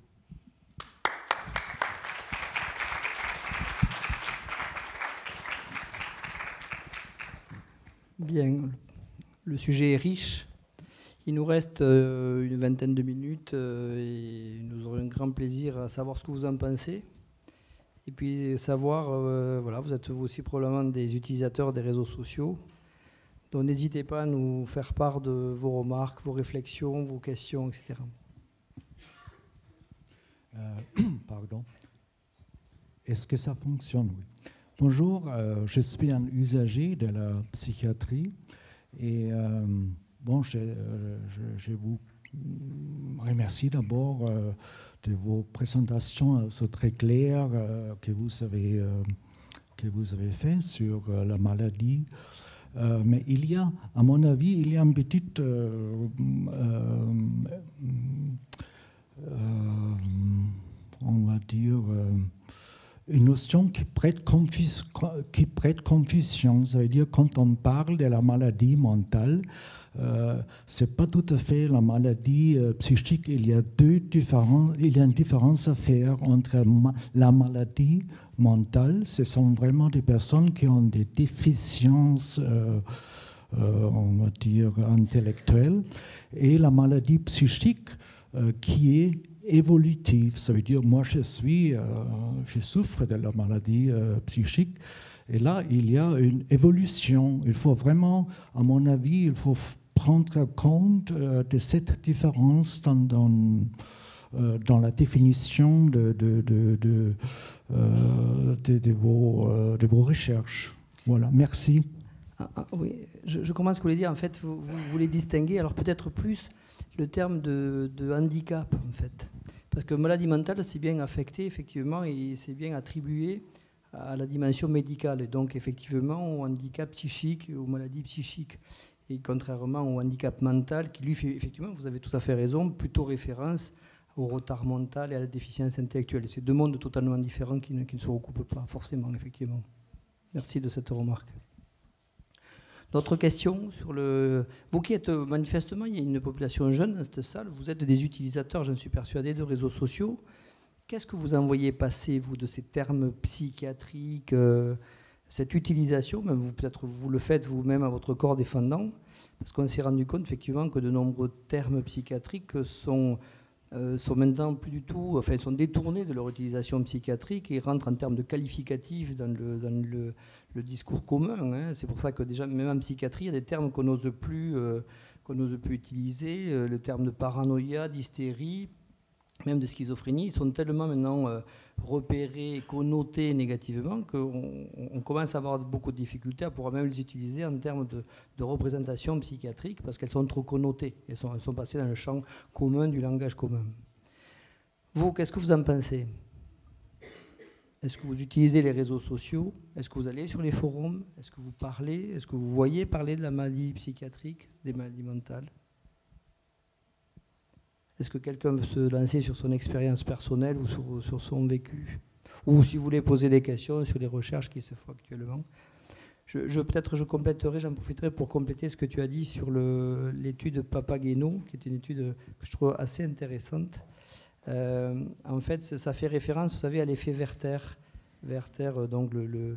Bien, le sujet est riche. Il nous reste euh, une vingtaine de minutes euh, et nous aurons un grand plaisir à savoir ce que vous en pensez. Et puis savoir, euh, voilà, vous êtes vous aussi probablement des utilisateurs des réseaux sociaux. Donc n'hésitez pas à nous faire part de vos remarques, vos réflexions, vos questions, et cetera. Euh, pardon. Est-ce que ça fonctionne? Oui. Bonjour, euh, je suis un usager de la psychiatrie et euh, bon, je, je, je vous remercie d'abord euh, de vos présentations euh, très claires euh, que vous avez euh, que vous avez fait sur euh, la maladie. Euh, mais il y a, à mon avis, il y a une petite, euh, euh, euh, on va dire, euh, une notion qui prête, confus, qui prête confusion. Ça veut dire quand on parle de la maladie mentale, euh, c'est pas tout à fait la maladie euh, psychique. Il y a deux différences. Il y a une différence à faire entre ma la maladie mentale. Ce sont vraiment des personnes qui ont des déficiences, euh, euh, on va dire intellectuelles, et la maladie psychique euh, qui est évolutive. Ça veut dire moi je suis, euh, je souffre de la maladie euh, psychique. Et là, il y a une évolution. Il faut vraiment, à mon avis, il faut prendre compte euh, de cette différence dans, dans, euh, dans la définition de, de, de, de, euh, de, de, vos, euh, de vos recherches. Voilà, merci. Ah, ah, oui, je, je comprends ce que vous voulez dire. En fait, vous, vous voulez distinguer, alors peut-être plus le terme de, de handicap, en fait. Parce que maladie mentale, c'est bien affecté, effectivement, et c'est bien attribué à la dimension médicale, et donc effectivement au handicap psychique, aux maladies psychiques. Et contrairement au handicap mental, qui lui fait, effectivement, vous avez tout à fait raison, plutôt référence au retard mental et à la déficience intellectuelle. C'est deux mondes totalement différents qui ne, qui ne se recoupent pas, forcément, effectivement. Merci de cette remarque. D'autres questions sur le... Vous qui êtes, manifestement, il y a une population jeune dans cette salle, vous êtes des utilisateurs, j'en suis persuadé, de réseaux sociaux. Qu'est-ce que vous en voyez passer, vous, de ces termes psychiatriques, euh, cette utilisation, même vous, peut-être vous le faites vous-même à votre corps défendant, parce qu'on s'est rendu compte, effectivement, que de nombreux termes psychiatriques sont, euh, sont maintenant plus du tout, enfin, sont détournés de leur utilisation psychiatrique et rentrent en termes de qualificatifs dans le, dans le, le discours commun. Hein. C'est pour ça que déjà, même en psychiatrie, il y a des termes qu'on n'ose plus, euh, qu'on n'ose plus utiliser, euh, le terme de paranoïa, d'hystérie, même de schizophrénie, ils sont tellement maintenant euh, repérés et connotés négativement qu'on on commence à avoir beaucoup de difficultés à pouvoir même les utiliser en termes de, de représentation psychiatrique parce qu'elles sont trop connotées. Elles sont, elles sont passées dans le champ commun du langage commun. Vous, qu'est-ce que vous en pensez? Est-ce que vous utilisez les réseaux sociaux? Est-ce que vous allez sur les forums? Est-ce que vous parlez? Est-ce que vous voyez parler de la maladie psychiatrique, des maladies mentales? Est-ce que quelqu'un veut se lancer sur son expérience personnelle ou sur, sur son vécu? Ou si vous voulez poser des questions sur les recherches qui se font actuellement. Je, je, peut-être je compléterai, j'en profiterai pour compléter ce que tu as dit sur le, l'étude Papageno, qui est une étude que je trouve assez intéressante. Euh, en fait, ça fait référence, vous savez, à l'effet Werther. Werther, donc le, le,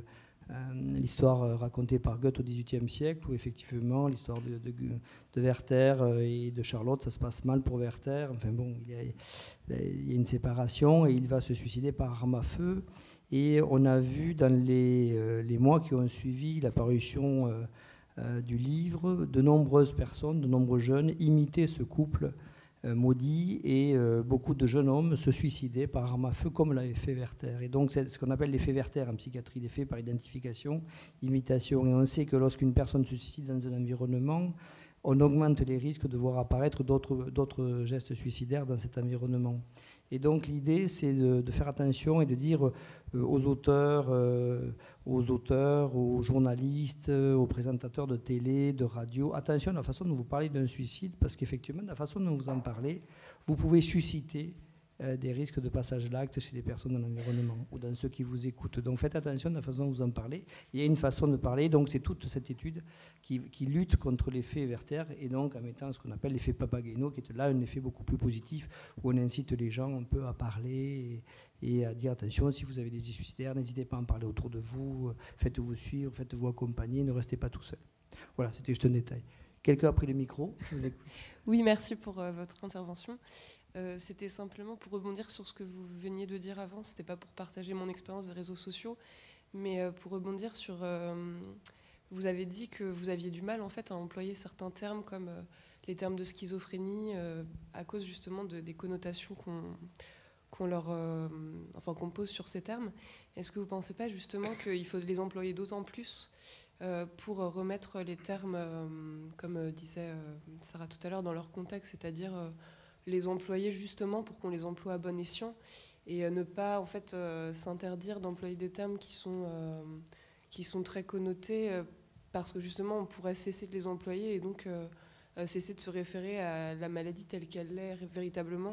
euh, l'histoire racontée par Goethe au dix-huitième siècle, où effectivement l'histoire de, de, de Werther et de Charlotte, ça se passe mal pour Werther. Enfin bon, il y a, il y a une séparation et il va se suicider par arme à feu. Et on a vu dans les, euh, les mois qui ont suivi la parution euh, euh, du livre, de nombreuses personnes, de nombreux jeunes imiter ce couple euh, maudit, et euh, beaucoup de jeunes hommes se suicidaient par arme à feu comme l'avait fait Werther. Et donc c'est ce qu'on appelle l'effet Werther en psychiatrie, l'effet par identification, imitation. Et on sait que lorsqu'une personne se suicide dans un environnement, on augmente les risques de voir apparaître d'autres, d'autres gestes suicidaires dans cet environnement. Et donc l'idée, c'est de, de faire attention et de dire euh, aux auteurs, euh, aux auteurs, aux journalistes, euh, aux présentateurs de télé, de radio, attention à la façon dont vous parlez d'un suicide, parce qu'effectivement, de la façon dont vous en parlez, vous pouvez susciter euh, des risques de passage à l'acte chez les personnes dans l'environnement ou dans ceux qui vous écoutent. Donc faites attention à la façon dont vous en parlez. Il y a une façon de parler, donc c'est toute cette étude qui, qui lutte contre l'effet Werther, et donc en mettant ce qu'on appelle l'effet Papageno, qui est là un effet beaucoup plus positif, où on incite les gens un peu à parler et, et à dire attention, si vous avez des idées suicidaires, n'hésitez pas à en parler autour de vous, faites-vous suivre, faites-vous accompagner, ne restez pas tout seul. Voilà, c'était juste un détail. Quelqu'un a pris le micro? Je vous écoute. Oui, merci pour euh, votre intervention. Euh, c'était simplement pour rebondir sur ce que vous veniez de dire avant. C'était pas pour partager mon expérience des réseaux sociaux, mais euh, pour rebondir sur... Euh, vous avez dit que vous aviez du mal en fait à employer certains termes comme euh, les termes de schizophrénie euh, à cause justement de, des connotations qu'on qu'on leur, euh, enfin qu'on pose sur ces termes. Est-ce que vous ne pensez pas justement qu'il faut les employer d'autant plus euh, pour remettre les termes, euh, comme euh, disait euh, Sarah tout à l'heure, dans leur contexte, c'est-à-dire euh, les employer justement pour qu'on les emploie à bon escient et euh, ne pas en fait euh, s'interdire d'employer des termes qui sont euh, qui sont très connotés euh, parce que justement on pourrait cesser de les employer et donc euh, euh, cesser de se référer à la maladie telle qu'elle est véritablement.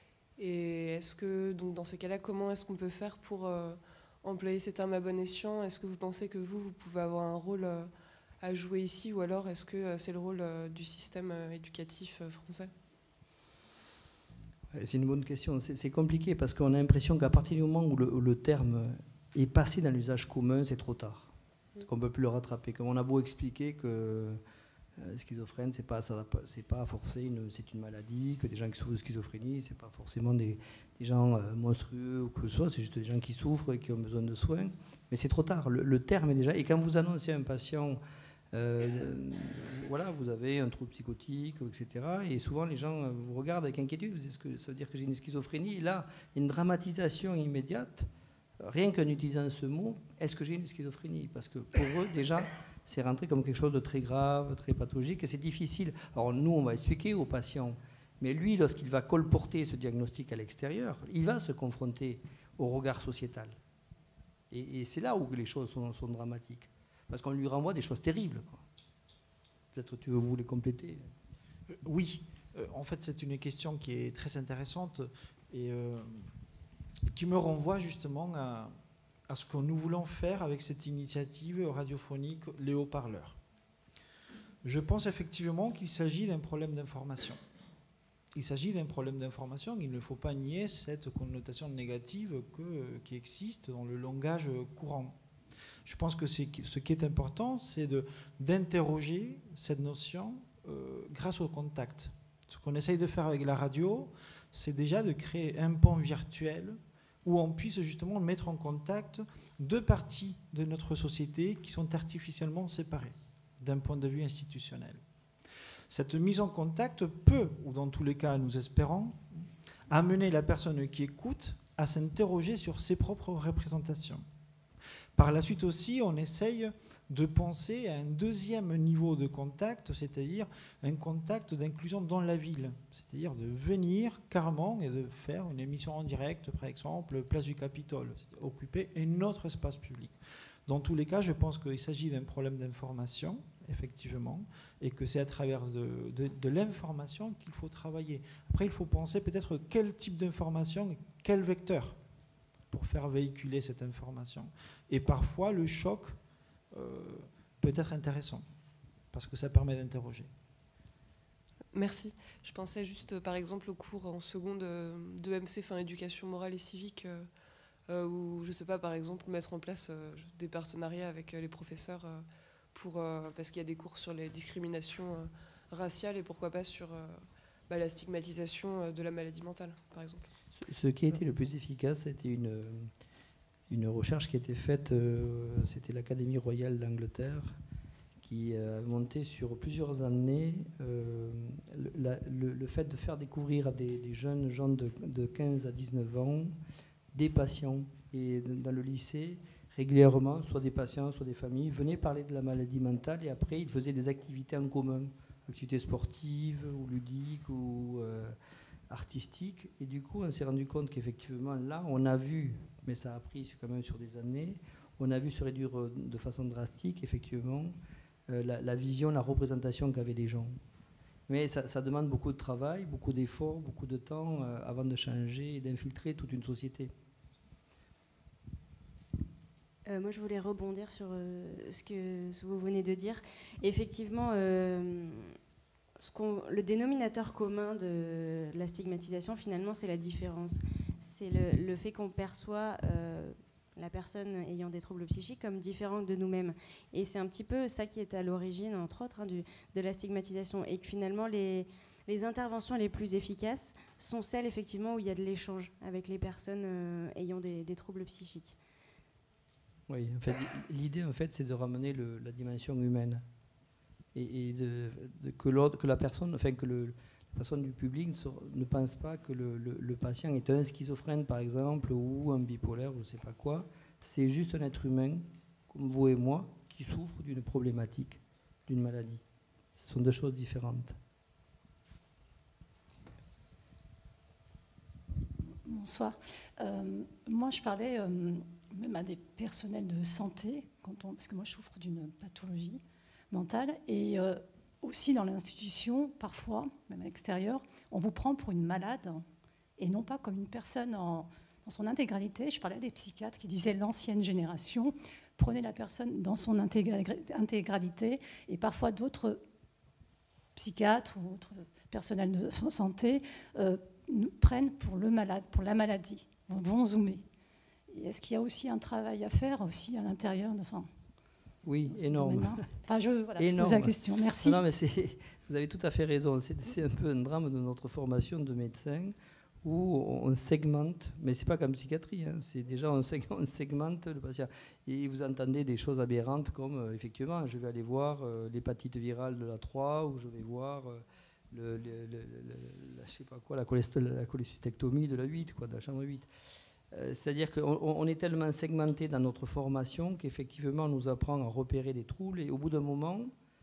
Et est-ce que, donc dans ces cas-là, comment est-ce qu'on peut faire pour euh, employer ces termes à bon escient? Est-ce que vous pensez que vous, vous pouvez avoir un rôle euh, à jouer ici, ou alors est-ce que euh, c'est le rôle euh, du système euh, éducatif euh, français? C'est une bonne question. C'est, c'est compliqué parce qu'on a l'impression qu'à partir du moment où le, où le terme est passé dans l'usage commun, c'est trop tard. Mmh. Qu'on ne peut plus le rattraper. Comme on a beau expliquer que Euh, schizophrène, c'est pas, ça, c'est pas forcé, une, c'est une maladie, que des gens qui souffrent de schizophrénie, c'est pas forcément des, des gens euh, monstrueux ou que ce soit, c'est juste des gens qui souffrent et qui ont besoin de soins. Mais c'est trop tard, le, le terme est déjà... Et quand vous annoncez à un patient, euh, euh, voilà, vous avez un trouble psychotique, et cetera, et souvent les gens vous regardent avec inquiétude, vous disent que ça veut dire que j'ai une schizophrénie, et là, une dramatisation immédiate, rien qu'en utilisant ce mot, est-ce que j'ai une schizophrénie? Parce que pour eux, déjà... c'est rentré comme quelque chose de très grave, très pathologique, et c'est difficile. Alors nous, on va expliquer aux patients, mais lui, lorsqu'il va colporter ce diagnostic à l'extérieur, il va se confronter au regard sociétal. Et, et c'est là où les choses sont, sont dramatiques, parce qu'on lui renvoie des choses terribles, quoi. Peut-être tu veux vous les compléter. Euh, oui, euh, en fait, c'est une question qui est très intéressante et euh, qui me renvoie justement à... à ce que nous voulons faire avec cette initiative radiophonique, les haut-parleurs. Je pense effectivement qu'il s'agit d'un problème d'information. Il s'agit d'un problème d'information, il ne faut pas nier cette connotation négative que, qui existe dans le langage courant. Je pense que c'est, ce qui est important, c'est de, d'interroger cette notion euh, grâce au contact. Ce qu'on essaye de faire avec la radio, c'est déjà de créer un pont virtuel où on puisse justement mettre en contact deux parties de notre société qui sont artificiellement séparées d'un point de vue institutionnel. Cette mise en contact peut, ou dans tous les cas nous espérons, amener la personne qui écoute à s'interroger sur ses propres représentations. Par la suite aussi, on essaye de penser à un deuxième niveau de contact, c'est-à-dire un contact d'inclusion dans la ville, c'est-à-dire de venir carrément et de faire une émission en direct, par exemple, Place du Capitole, occuper un autre espace public. Dans tous les cas, je pense qu'il s'agit d'un problème d'information, effectivement, et que c'est à travers de, de, de l'information qu'il faut travailler. Après, il faut penser peut-être quel type d'information, quel vecteur pour faire véhiculer cette information. Et parfois, le choc Euh, peut être intéressant, parce que ça permet d'interroger. Merci. Je pensais juste, par exemple, au cours en seconde de E M C, enfin éducation morale et civique, euh, euh, ou je sais pas, par exemple, mettre en place euh, des partenariats avec euh, les professeurs euh, pour, euh, parce qu'il y a des cours sur les discriminations euh, raciales et pourquoi pas sur euh, bah, la stigmatisation euh, de la maladie mentale, par exemple. Ce, ce qui a été le plus efficace, c'était une, une recherche qui a été faite, euh, c'était l'Académie royale d'Angleterre, qui a monté sur plusieurs années euh, le, la, le, le fait de faire découvrir à des, des jeunes gens de, de quinze à dix-neuf ans des patients. Et dans le lycée, régulièrement, soit des patients, soit des familles, venaient parler de la maladie mentale et après, ils faisaient des activités en commun, activités sportives ou ludiques ou euh, artistiques. Et du coup, on s'est rendu compte qu'effectivement, là, on a vu, mais ça a pris quand même sur des années, on a vu se réduire de façon drastique, effectivement, Euh, la, la vision, la représentation qu'avaient les gens. Mais ça, ça demande beaucoup de travail, beaucoup d'efforts, beaucoup de temps euh, avant de changer et d'infiltrer toute une société. Euh, moi, je voulais rebondir sur euh, ce, que, ce que vous venez de dire. Effectivement, euh, ce qu'on, le dénominateur commun de la stigmatisation, finalement, c'est la différence. C'est le, le fait qu'on perçoit euh, la personne ayant des troubles psychiques comme différente de nous-mêmes. Et c'est un petit peu ça qui est à l'origine, entre autres, hein, du, de la stigmatisation. Et que finalement, les, les interventions les plus efficaces sont celles, effectivement, où il y a de l'échange avec les personnes euh, ayant des, des troubles psychiques. Oui, en fait, l'idée, en fait, c'est de ramener le, la dimension humaine. Et, et de, de, que, l'autre, que la personne, enfin, que le, la personne du public ne, ne pense pas que le, le, le patient est un schizophrène, par exemple, ou un bipolaire, ou je ne sais pas quoi. C'est juste un être humain, comme vous et moi, qui souffre d'une problématique, d'une maladie. Ce sont deux choses différentes. Bonsoir. Euh, moi, je parlais euh, même à des personnels de santé, quand on, parce que moi, je souffre d'une pathologie mentale, et euh, aussi dans l'institution, parfois, même à l'extérieur, on vous prend pour une malade et non pas comme une personne en, dans son intégralité. Je parlais à des psychiatres qui disaient l'ancienne génération prenait la personne dans son intégralité et parfois d'autres psychiatres ou autres personnels de santé euh, nous prennent pour le malade, pour la maladie, vont zoomer. Et est-ce qu'il y a aussi un travail à faire aussi à l'intérieur de, enfin, Oui, énorme. Enfin, je, voilà, je pose la question. Merci. Non, mais c'est, vous avez tout à fait raison. C'est, c'est un peu un drame de notre formation de médecin où on segmente, mais c'est pas comme psychiatrie. Hein, c'est déjà on segmente le patient. Et vous entendez des choses aberrantes comme euh, effectivement, je vais aller voir euh, l'hépatite virale de la trois ou je vais voir euh, le, le, le, le, la, je sais pas quoi, la, la cholécystectomie de la huit, quoi, de la chambre huit. C'est-à-dire qu'on on est tellement segmenté dans notre formation qu'effectivement on nous apprend à repérer des troubles et au bout d'un moment,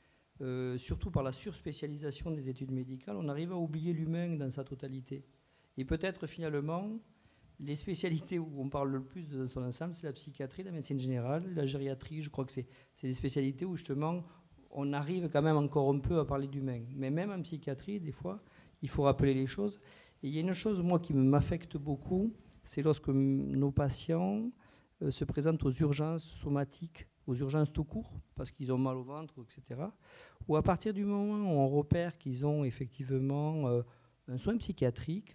euh, surtout par la surspécialisation des études médicales, on arrive à oublier l'humain dans sa totalité. Et peut-être finalement, les spécialités où on parle le plus de son ensemble, c'est la psychiatrie, la médecine générale, la gériatrie. Je crois que c'est, c'est des spécialités où justement on arrive quand même encore un peu à parler d'humain. Mais même en psychiatrie, des fois, il faut rappeler les choses. Et il y a une chose, moi, qui m'affecte beaucoup, c'est lorsque nos patients euh, se présentent aux urgences somatiques, aux urgences tout court, parce qu'ils ont mal au ventre, et cetera. Ou à partir du moment où on repère qu'ils ont effectivement euh, un soin psychiatrique,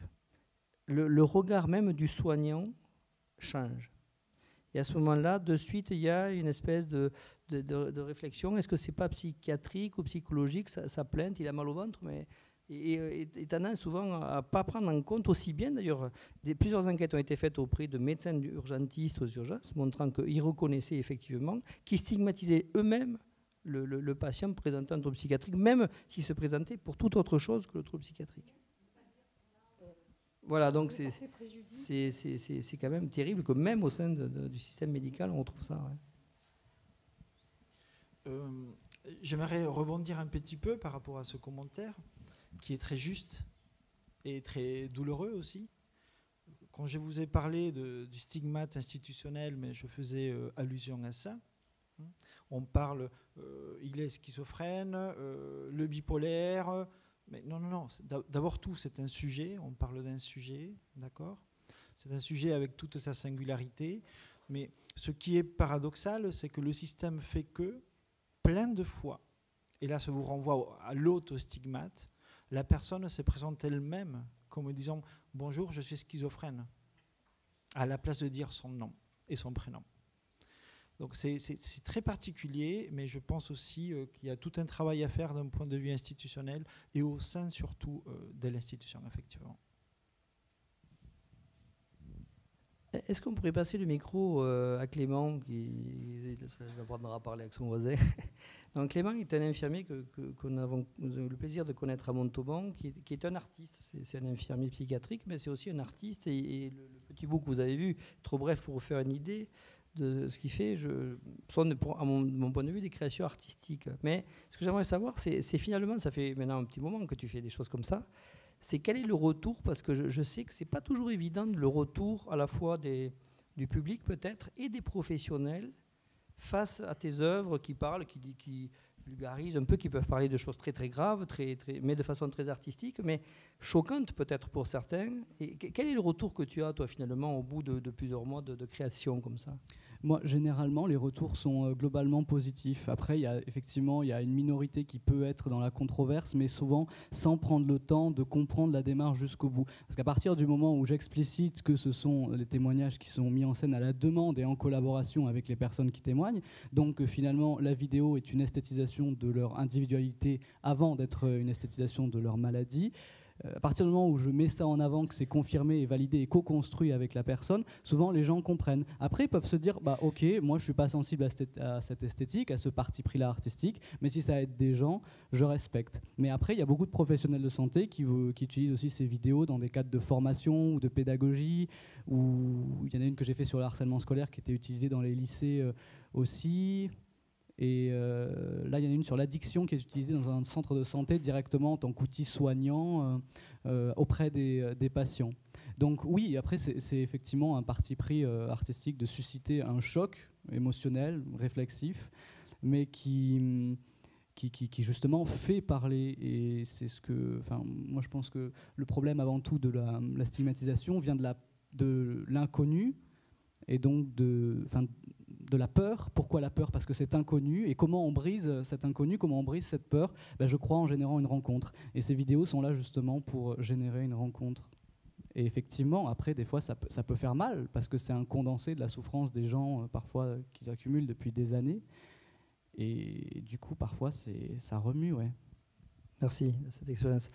le, le regard même du soignant change. Et à ce moment-là, de suite, il y a une espèce de, de, de, de réflexion. Est-ce que ce n'est pas psychiatrique ou psychologique, sa, sa plainte, il a mal au ventre, mais... Et, et, et tendance souvent à ne pas prendre en compte, aussi bien d'ailleurs, des, plusieurs enquêtes ont été faites auprès de médecins urgentistes aux urgences, montrant qu'ils reconnaissaient effectivement, qu'ils stigmatisaient eux-mêmes le, le, le patient présentant un trouble psychiatrique, même s'il se présentait pour toute autre chose que le trouble psychiatrique. Voilà, donc c'est, c'est, c'est, c'est, c'est quand même terrible que même au sein de, de, du système médical, on retrouve ça. Ouais. Euh, j'aimerais rebondir un petit peu par rapport à ce commentaire, qui est très juste et très douloureux aussi. Quand je vous ai parlé de, du stigmate institutionnel, mais je faisais euh, allusion à ça, hein. On parle, euh, il est schizophrène, euh, le bipolaire, mais non, non, non, d'abord tout, c'est un sujet, on parle d'un sujet, d'accord ? C'est un sujet avec toute sa singularité, mais ce qui est paradoxal, c'est que le système fait que, plein de fois, et là ça vous renvoie à l'autostigmate, la personne se présente elle-même comme disant « Bonjour, je suis schizophrène ». à la place de dire son nom et son prénom. Donc c'est très particulier, mais je pense aussi euh, qu'il y a tout un travail à faire d'un point de vue institutionnel et au sein surtout euh, de l'institution, effectivement. Est-ce qu'on pourrait passer le micro euh, à Clément, qui apprendra à parler avec son voisin. Donc Clément est un infirmier que, que, que nous avons le plaisir de connaître à Montauban, qui est, qui est un artiste. C'est un infirmier psychiatrique, mais c'est aussi un artiste. Et, et le, le petit bout que vous avez vu, trop bref pour vous faire une idée de ce qu'il fait, je, sont, pour, à mon, mon point de vue, des créations artistiques. Mais ce que j'aimerais savoir, c'est finalement, ça fait maintenant un petit moment que tu fais des choses comme ça, c'est quel est le retour, parce que je, je sais que ce n'est pas toujours évident le retour à la fois des, du public peut-être et des professionnels face à tes œuvres qui parlent, qui, qui vulgarisent un peu, qui peuvent parler de choses très très graves, très, très, mais de façon très artistique, mais choquante peut-être pour certains. Et quel est le retour que tu as toi finalement au bout de, de plusieurs mois de, de création comme ça? Moi, généralement, les retours sont euh, globalement positifs. Après, il y a effectivement il y a une minorité qui peut être dans la controverse, mais souvent sans prendre le temps de comprendre la démarche jusqu'au bout. Parce qu'à partir du moment où j'explicite que ce sont les témoignages qui sont mis en scène à la demande et en collaboration avec les personnes qui témoignent, donc euh, finalement, la vidéo est une esthétisation de leur individualité avant d'être une esthétisation de leur maladie. À partir du moment où je mets ça en avant, que c'est confirmé et validé et co-construit avec la personne, souvent les gens comprennent. Après, ils peuvent se dire, bah ok, moi je suis pas sensible à cette, à cette esthétique, à ce parti pris-là artistique, mais si ça aide des gens, je respecte. Mais après, il y a beaucoup de professionnels de santé qui, qui utilisent aussi ces vidéos dans des cadres de formation ou de pédagogie, ou il y en a une que j'ai fait sur le harcèlement scolaire qui était utilisée dans les lycées euh, aussi. Et euh, là, il y en a une sur l'addiction qui est utilisée dans un centre de santé directement en tant qu'outil soignant euh, euh, auprès des, des patients. Donc oui, après, c'est effectivement un parti pris euh, artistique de susciter un choc émotionnel, réflexif, mais qui, qui, qui, qui justement fait parler. Et c'est ce que... Enfin, moi, je pense que le problème avant tout de la, la stigmatisation vient de l'inconnu et donc de... Enfin, de la peur. Pourquoi la peur? Parce que c'est inconnu. Et comment on brise cet inconnu, comment on brise cette peur? Ben, je crois en générant une rencontre. Et ces vidéos sont là justement pour générer une rencontre. Et effectivement, après, des fois, ça peut, ça peut faire mal, parce que c'est un condensé de la souffrance des gens, euh, parfois, qu'ils accumulent depuis des années. Et, et du coup, parfois, ça remue, ouais. Merci de cette expérience.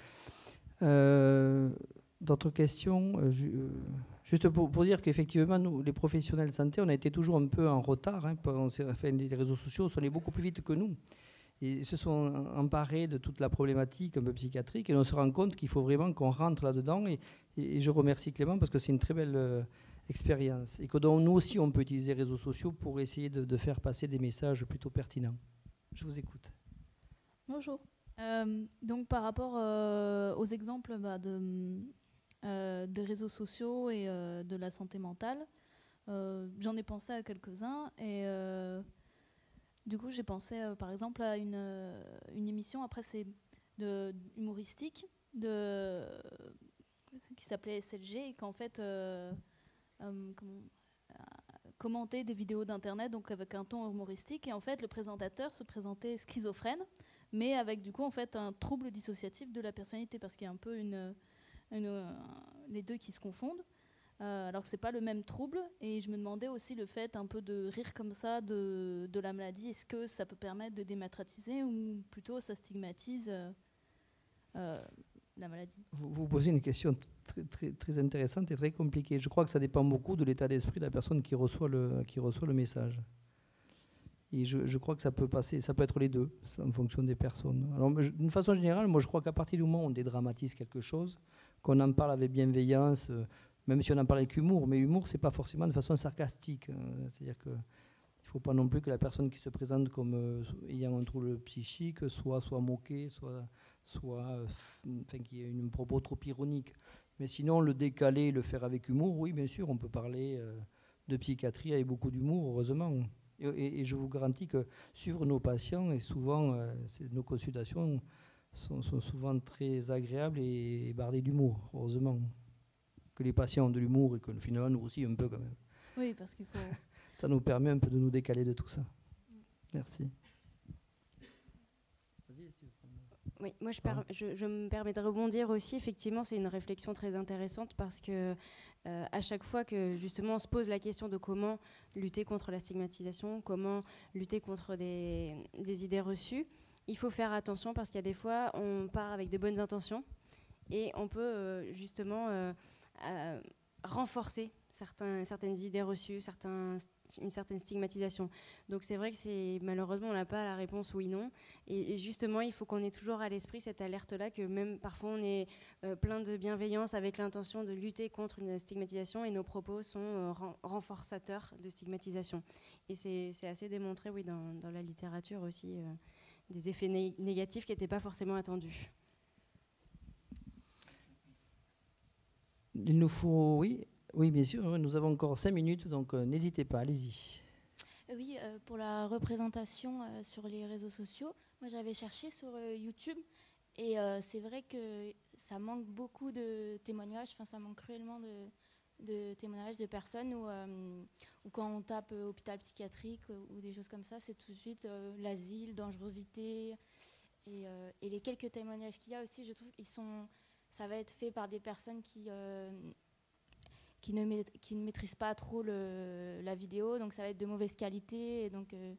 Euh, D'autres questions? euh, Juste pour, pour dire qu'effectivement, nous, les professionnels de santé, on a été toujours un peu en retard. Hein, on enfin, les réseaux sociaux sont allés beaucoup plus vite que nous. Et ils se sont emparés de toute la problématique un peu psychiatrique. Et on se rend compte qu'il faut vraiment qu'on rentre là-dedans. Et, et, et je remercie Clément parce que c'est une très belle euh, expérience. Et que donc, nous aussi, on peut utiliser les réseaux sociaux pour essayer de, de faire passer des messages plutôt pertinents. Je vous écoute. Bonjour. Euh, donc, par rapport euh, aux exemples bah, de... Euh, de réseaux sociaux et euh, de la santé mentale. Euh, J'en ai pensé à quelques-uns et euh, du coup j'ai pensé euh, par exemple à une, euh, une émission, après c'est humoristique, de, qui s'appelait S L G et qu'en fait euh, euh, comment, euh, commentait des vidéos d'internet donc avec un ton humoristique et en fait le présentateur se présentait schizophrène mais avec du coup en fait un trouble dissociatif de la personnalité parce qu'il y a un peu une Une, euh, les deux qui se confondent, euh, alors que c'est pas le même trouble. Et je me demandais aussi le fait un peu de rire comme ça de, de la maladie, est-ce que ça peut permettre de dématratiser ou plutôt ça stigmatise euh, euh, la maladie? Vous, vous posez une question très, très, très intéressante et très compliquée. Je crois que ça dépend beaucoup de l'état d'esprit de la personne qui reçoit le, qui reçoit le message. Et je, je crois que ça peut passer, ça peut être les deux, en fonction des personnes. Alors, d'une façon générale, moi je crois qu'à partir du moment où on dédramatise quelque chose, qu'on en parle avec bienveillance, euh, même si on en parle avec humour, mais humour, c'est pas forcément de façon sarcastique. Euh, C'est-à-dire qu'il ne faut pas non plus que la personne qui se présente comme euh, ayant un trouble psychique soit, soit moquée, soit, soit euh, enfin, qu'il y ait un propos trop ironique. Mais sinon, le décaler, le faire avec humour, oui, bien sûr, on peut parler euh, de psychiatrie avec beaucoup d'humour, heureusement. Et, et, et je vous garantis que suivre nos patients, et souvent, euh, nos consultations sont, sont souvent très agréables et, et bardées d'humour, heureusement. Que les patients ont de l'humour et que finalement, nous aussi, un peu quand même. Oui, parce qu'il faut... Ça nous permet un peu de nous décaler de tout ça. Merci. Oui, moi je, per- je, je me permets de rebondir aussi. Effectivement, c'est une réflexion très intéressante parce que euh, à chaque fois que justement on se pose la question de comment lutter contre la stigmatisation, comment lutter contre des, des idées reçues, il faut faire attention parce qu'il y a des fois on part avec de bonnes intentions et on peut euh, justement euh, euh, renforcer certains, certaines idées reçues, certains, une certaine stigmatisation. Donc c'est vrai que c'est, malheureusement on n'a pas la réponse oui-non. Et, et justement il faut qu'on ait toujours à l'esprit cette alerte-là, que même parfois on est euh, plein de bienveillance avec l'intention de lutter contre une stigmatisation et nos propos sont euh, ren- renforçateurs de stigmatisation. Et c'est, c'est assez démontré oui, dans, dans la littérature aussi, euh, des effets né- négatifs qui n'étaient pas forcément attendus. Il nous faut, oui, oui, bien sûr, nous avons encore cinq minutes, donc euh, n'hésitez pas, allez-y. Oui, euh, pour la représentation euh, sur les réseaux sociaux, moi j'avais cherché sur euh, YouTube et euh, c'est vrai que ça manque beaucoup de témoignages, enfin ça manque cruellement de, de témoignages de personnes où, euh, où quand on tape euh, hôpital psychiatrique ou, ou des choses comme ça, c'est tout de suite euh, l'asile, dangerosité et, euh, et les quelques témoignages qu'il y a aussi, je trouve qu'ils sont... Ça va être fait par des personnes qui, euh, qui, ne, ma- qui ne maîtrisent pas trop le, la vidéo, donc ça va être de mauvaise qualité et donc, euh,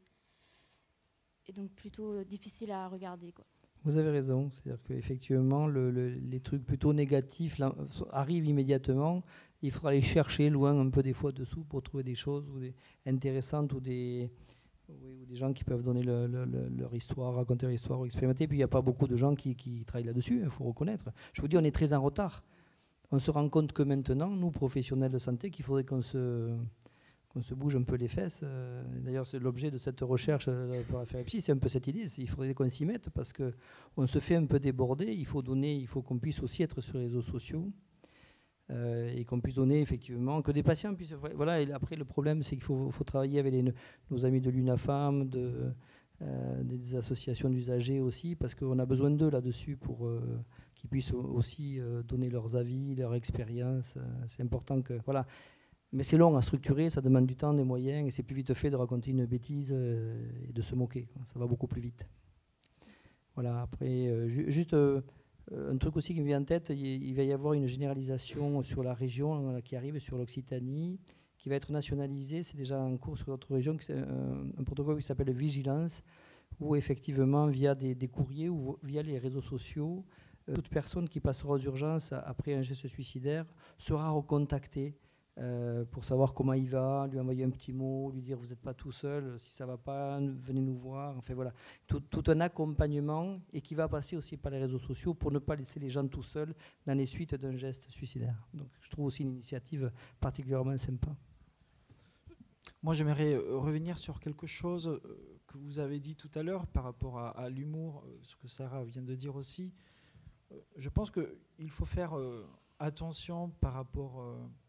et donc plutôt difficile à regarder, quoi. Vous avez raison, c'est-à-dire qu'effectivement, le, le, les trucs plutôt négatifs là, arrivent immédiatement. Il faudra aller chercher loin un peu des fois dessous pour trouver des choses ou des, intéressantes ou des, oui, ou des gens qui peuvent donner le, le, le, leur histoire, raconter leur histoire ou expérimenter. Puis il n'y a pas beaucoup de gens qui, qui travaillent là-dessus, il faut reconnaître. Je vous dis, on est très en retard. On se rend compte que maintenant, nous, professionnels de santé, qu'il faudrait qu'on se, qu'on se bouge un peu les fesses. D'ailleurs, c'est l'objet de cette recherche par la F R E P S I, c'est un peu cette idée. Il faudrait qu'on s'y mette parce qu'on se fait un peu déborder. Il faut donner, il faut qu'on puisse aussi être sur les réseaux sociaux. Euh, et qu'on puisse donner effectivement, que des patients puissent... Voilà, et après le problème c'est qu'il faut, faut travailler avec les, nos amis de l'UNAFAM, de, euh, des associations d'usagers aussi, parce qu'on a besoin d'eux là-dessus pour euh, qu'ils puissent aussi euh, donner leurs avis, leur expérience. Euh, c'est important que... Voilà. Mais c'est long à structurer, ça demande du temps, des moyens, et c'est plus vite fait de raconter une bêtise euh, et de se moquer, quoi. Ça va beaucoup plus vite. Voilà, après, euh, ju- juste... Euh, un truc aussi qui me vient en tête, il va y avoir une généralisation sur la région là, qui arrive, sur l'Occitanie, qui va être nationalisée. C'est déjà en cours sur d'autres régions. C'est un, un protocole qui s'appelle Vigilance, où effectivement, via des, des courriers ou via les réseaux sociaux, euh, toute personne qui passera aux urgences après un geste suicidaire sera recontactée euh, pour savoir comment il va, lui envoyer un petit mot, lui dire vous n'êtes pas tout seul, si ça ne va pas, venez nous voir. Enfin voilà, tout, tout un accompagnement et qui va passer aussi par les réseaux sociaux pour ne pas laisser les gens tout seuls dans les suites d'un geste suicidaire. Donc je trouve aussi une initiative particulièrement sympa. Moi, j'aimerais revenir sur quelque chose que vous avez dit tout à l'heure par rapport à, à l'humour, ce que Sarah vient de dire aussi. Je pense qu'il faut faire attention par rapport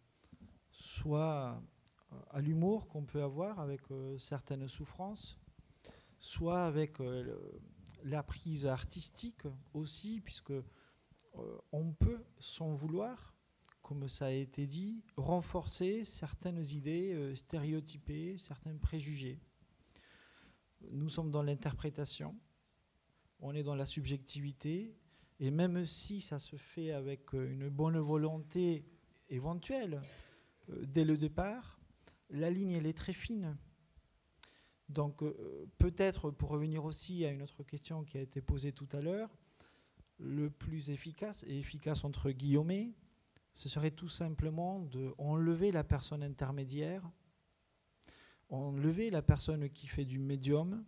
soit à l'humour qu'on peut avoir avec certaines souffrances, soit avec la prise artistique aussi, puisque on peut, sans vouloir, comme ça a été dit, renforcer certaines idées euh, stéréotypées, certains préjugés. Nous sommes dans l'interprétation, on est dans la subjectivité, et même si ça se fait avec une bonne volonté éventuelle, euh, dès le départ, la ligne elle est très fine. Donc euh, peut-être, pour revenir aussi à une autre question qui a été posée tout à l'heure, le plus efficace, et efficace entre guillemets, ce serait tout simplement d'enlever la personne intermédiaire, enlever la personne qui fait du médium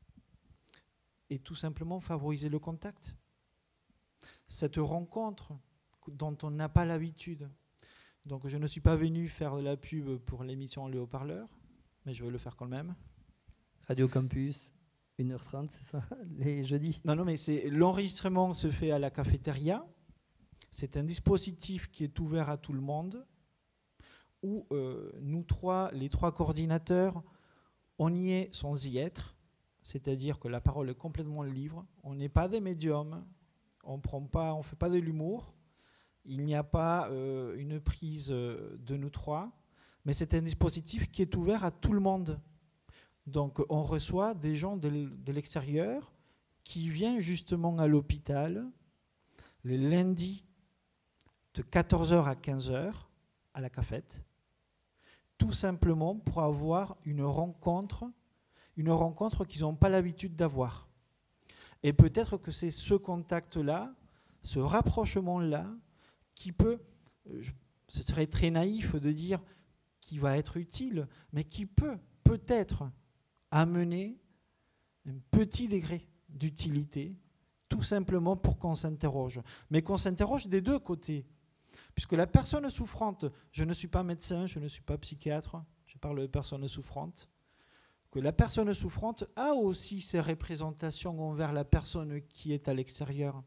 et tout simplement favoriser le contact. Cette rencontre dont on n'a pas l'habitude. Donc je ne suis pas venu faire de la pub pour l'émission Le Haut-Parleur, mais je vais le faire quand même. Radio Campus, une heure trente, c'est ça, les jeudis? Non, non, mais c'est, l'enregistrement se fait à la cafétéria. C'est un dispositif qui est ouvert à tout le monde, où euh, nous trois, les trois coordinateurs, on y est sans y être, c'est-à-dire que la parole est complètement libre, on n'est pas des médiums, on prend pas, on fait pas de l'humour, il n'y a pas euh, une prise de nous trois, mais c'est un dispositif qui est ouvert à tout le monde. Donc on reçoit des gens de l'extérieur qui vient justement à l'hôpital les lundis de quatorze heures à quinze heures à la cafette, tout simplement pour avoir une rencontre, une rencontre qu'ils n'ont pas l'habitude d'avoir. Et peut-être que c'est ce contact-là, ce rapprochement-là, qui peut, ce serait très naïf de dire qui va être utile, mais qui peut peut-être amener un petit degré d'utilité, tout simplement pour qu'on s'interroge. Mais qu'on s'interroge des deux côtés. Puisque la personne souffrante, je ne suis pas médecin, je ne suis pas psychiatre, je parle de personnes souffrantes, que la personne souffrante a aussi ses représentations envers la personne qui est à l'extérieur.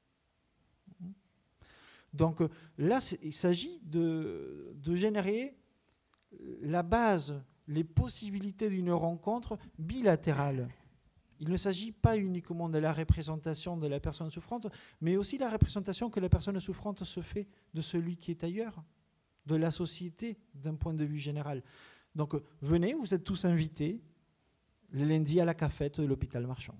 Donc là, il s'agit de, de générer la base, les possibilités d'une rencontre bilatérale. Il ne s'agit pas uniquement de la représentation de la personne souffrante, mais aussi la représentation que la personne souffrante se fait de celui qui est ailleurs, de la société d'un point de vue général. Donc venez, vous êtes tous invités, le lundi à la cafette de l'hôpital Marchand.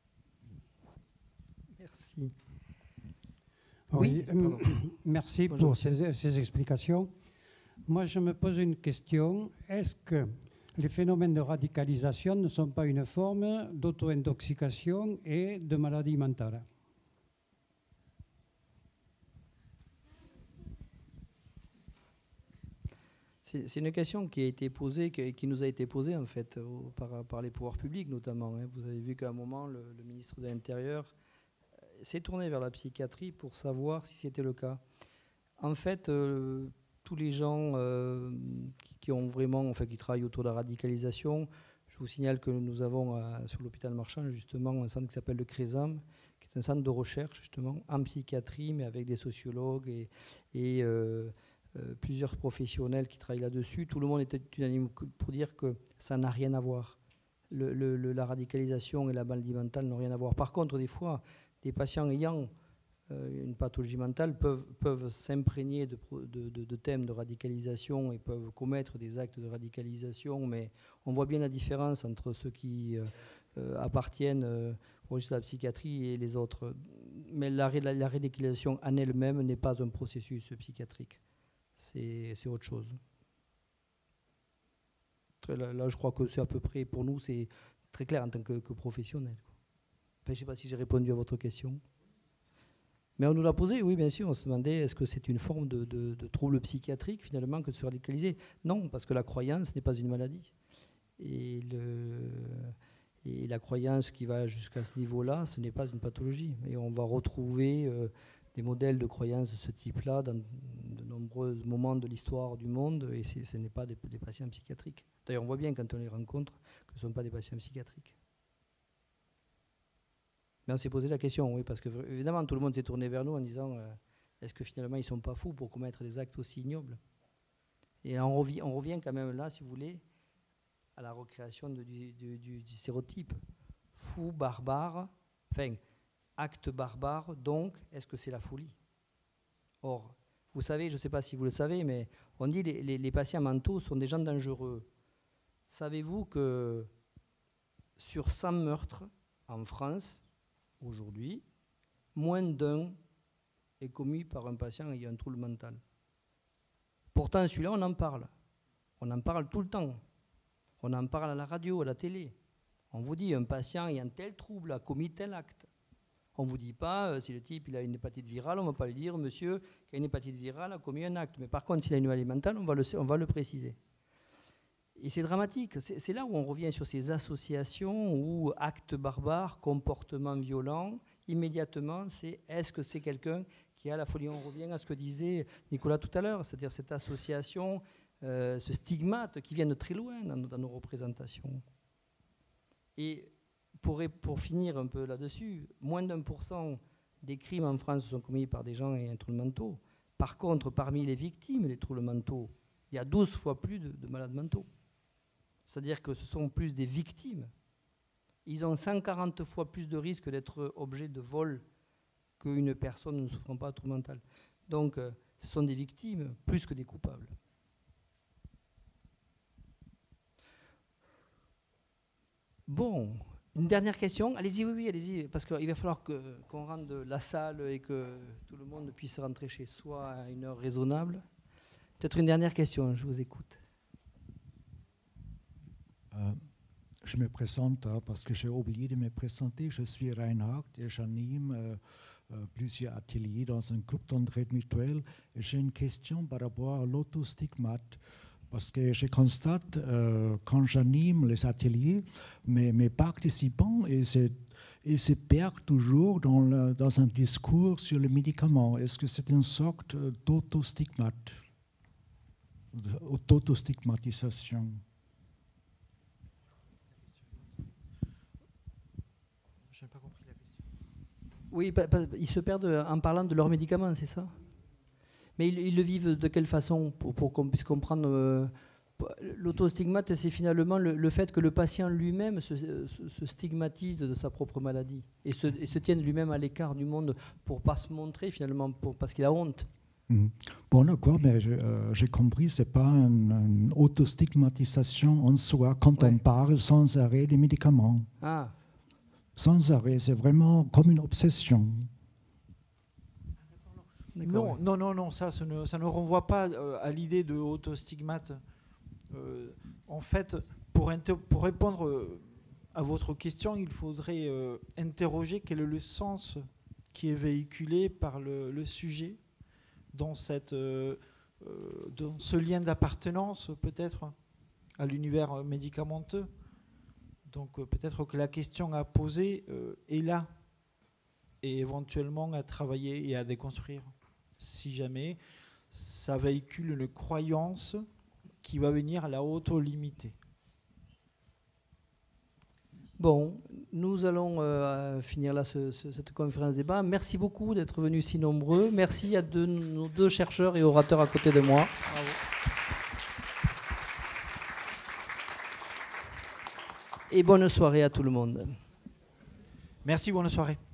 Merci. Oui, oui merci Bonjour. pour ces, ces explications. Moi, je me pose une question. Est-ce que les phénomènes de radicalisation ne sont pas une forme d'auto-intoxication et de maladie mentale? C'est une question qui a été posée, qui nous a été posée en fait au, par, par les pouvoirs publics notamment. Hein. Vous avez vu qu'à un moment, le, le ministre de l'Intérieur s'est tourné vers la psychiatrie pour savoir si c'était le cas. En fait, euh, tous les gens euh, qui, qui ont vraiment, enfin, qui travaillent autour de la radicalisation, je vous signale que nous avons euh, sur l'hôpital Marchand justement un centre qui s'appelle le CRESAM, qui est un centre de recherche justement en psychiatrie, mais avec des sociologues et, et euh, euh, plusieurs professionnels qui travaillent là-dessus. Tout le monde était unanime pour dire que ça n'a rien à voir. Le, le, le, la radicalisation et la maladie mentale n'ont rien à voir. Par contre, des fois, des patients ayant euh, une pathologie mentale peuvent, peuvent s'imprégner de, de, de, de thèmes de radicalisation et peuvent commettre des actes de radicalisation, mais on voit bien la différence entre ceux qui euh, euh, appartiennent euh, au registre de la psychiatrie et les autres. Mais la, la, la radicalisation en elle-même n'est pas un processus psychiatrique. C'est autre chose. Là, là, je crois que c'est à peu près, pour nous, c'est très clair en tant que, que professionnel. Enfin, je ne sais pas si j'ai répondu à votre question. Mais on nous l'a posé, oui, bien sûr. On se demandait est-ce que c'est une forme de, de, de trouble psychiatrique, finalement, que de se radicaliser. Non, parce que la croyance n'est pas une maladie. Et, le, et la croyance qui va jusqu'à ce niveau-là, ce n'est pas une pathologie. Et on va retrouver euh, des modèles de croyance de ce type-là dans de nombreux moments de l'histoire du monde, et ce n'est pas des, des patients psychiatriques. D'ailleurs, on voit bien quand on les rencontre que ce ne sont pas des patients psychiatriques. Mais on s'est posé la question, oui, parce que évidemment, tout le monde s'est tourné vers nous en disant euh, est-ce que finalement, ils ne sont pas fous pour commettre des actes aussi ignobles? Et là, on revient, on revient quand même là, si vous voulez, à la recréation de, du, du, du, du stéréotype. Fou, barbare, enfin, acte barbare, donc, est-ce que c'est la folie? Or, vous savez, je ne sais pas si vous le savez, mais on dit que les, les, les patients mentaux sont des gens dangereux. Savez-vous que sur cent meurtres en France, aujourd'hui, moins d'un est commis par un patient ayant un trouble mental. Pourtant, celui-là, on en parle. On en parle tout le temps. On en parle à la radio, à la télé. On vous dit, un patient ayant tel trouble a commis tel acte. On ne vous dit pas, euh, si le type il a une hépatite virale, on ne va pas lui dire, monsieur qui a une hépatite virale a commis un acte. Mais par contre, s'il a une maladie mentale, on va le, on va le préciser. Et c'est dramatique. C'est là où on revient sur ces associations où actes barbares, comportements violents, immédiatement, c'est est-ce que c'est quelqu'un qui a la folie? On revient à ce que disait Nicolas tout à l'heure, c'est-à-dire cette association, euh, ce stigmate qui vient de très loin dans nos, dans nos représentations. Et pour, pour finir un peu là-dessus, moins d'un pour cent des crimes en France sont commis par des gens ayant un trouble mentaux. Par contre, parmi les victimes des troubles mentaux, il y a douze fois plus de, de malades mentaux. C'est-à-dire que ce sont plus des victimes. Ils ont cent quarante fois plus de risque d'être objet de vol qu'une personne ne souffrant pas de trouble mental. Donc, euh, ce sont des victimes plus que des coupables. Bon, Une dernière question. Allez-y, oui, oui, allez-y, parce qu'il va falloir que, qu'on rende la salle et que tout le monde puisse rentrer chez soi à une heure raisonnable. Peut-être une dernière question, je vous écoute. Euh, je me présente hein, parce que j'ai oublié de me présenter. Je suis Reinhard et j'anime euh, euh, plusieurs ateliers dans un groupe d'entraide mutuelle. Et j'ai une question par rapport à l'autostigmate. Parce que je constate, euh, quand j'anime les ateliers, mes, mes participants, ils se, ils se perdent toujours dans, le, dans un discours sur les médicaments. Est-ce que c'est une sorte d'autostigmate, d'autostigmatisation? Je n'ai pas compris la question. Oui, pa, pa, ils se perdent en parlant de leurs médicaments, c'est ça? Mais ils, ils le vivent de quelle façon pour, pour qu'on puisse comprendre euh, l'autostigmate, c'est finalement le, le fait que le patient lui-même se, se, se stigmatise de, de sa propre maladie et se, et se tienne lui-même à l'écart du monde pour ne pas se montrer finalement, pour, parce qu'il a honte. Mmh. Bon, d'accord, mais j'ai euh, compris, ce n'est pas une, une autostigmatisation en soi quand ouais. on parle sans arrêt des médicaments. Ah. Sans arrêt, c'est vraiment comme une obsession. Non, non, non, non, ça, ça ne, ça ne renvoie pas euh, à l'idée de autostigmate. Euh, en fait, pour, pour répondre euh, à votre question, il faudrait euh, interroger quel est le sens qui est véhiculé par le, le sujet dans, cette, euh, euh, dans ce lien d'appartenance, peut-être, à l'univers médicamenteux. Donc, euh, peut-être que la question à poser euh, est là, et éventuellement à travailler et à déconstruire. Si jamais ça véhicule une croyance qui va venir à la auto-limiter. Bon, nous allons euh, finir là ce, ce, cette conférence débat. Merci beaucoup d'être venus si nombreux. Merci à deux, nos deux chercheurs et orateurs à côté de moi. Bravo. Et bonne soirée à tout le monde. Merci, bonne soirée.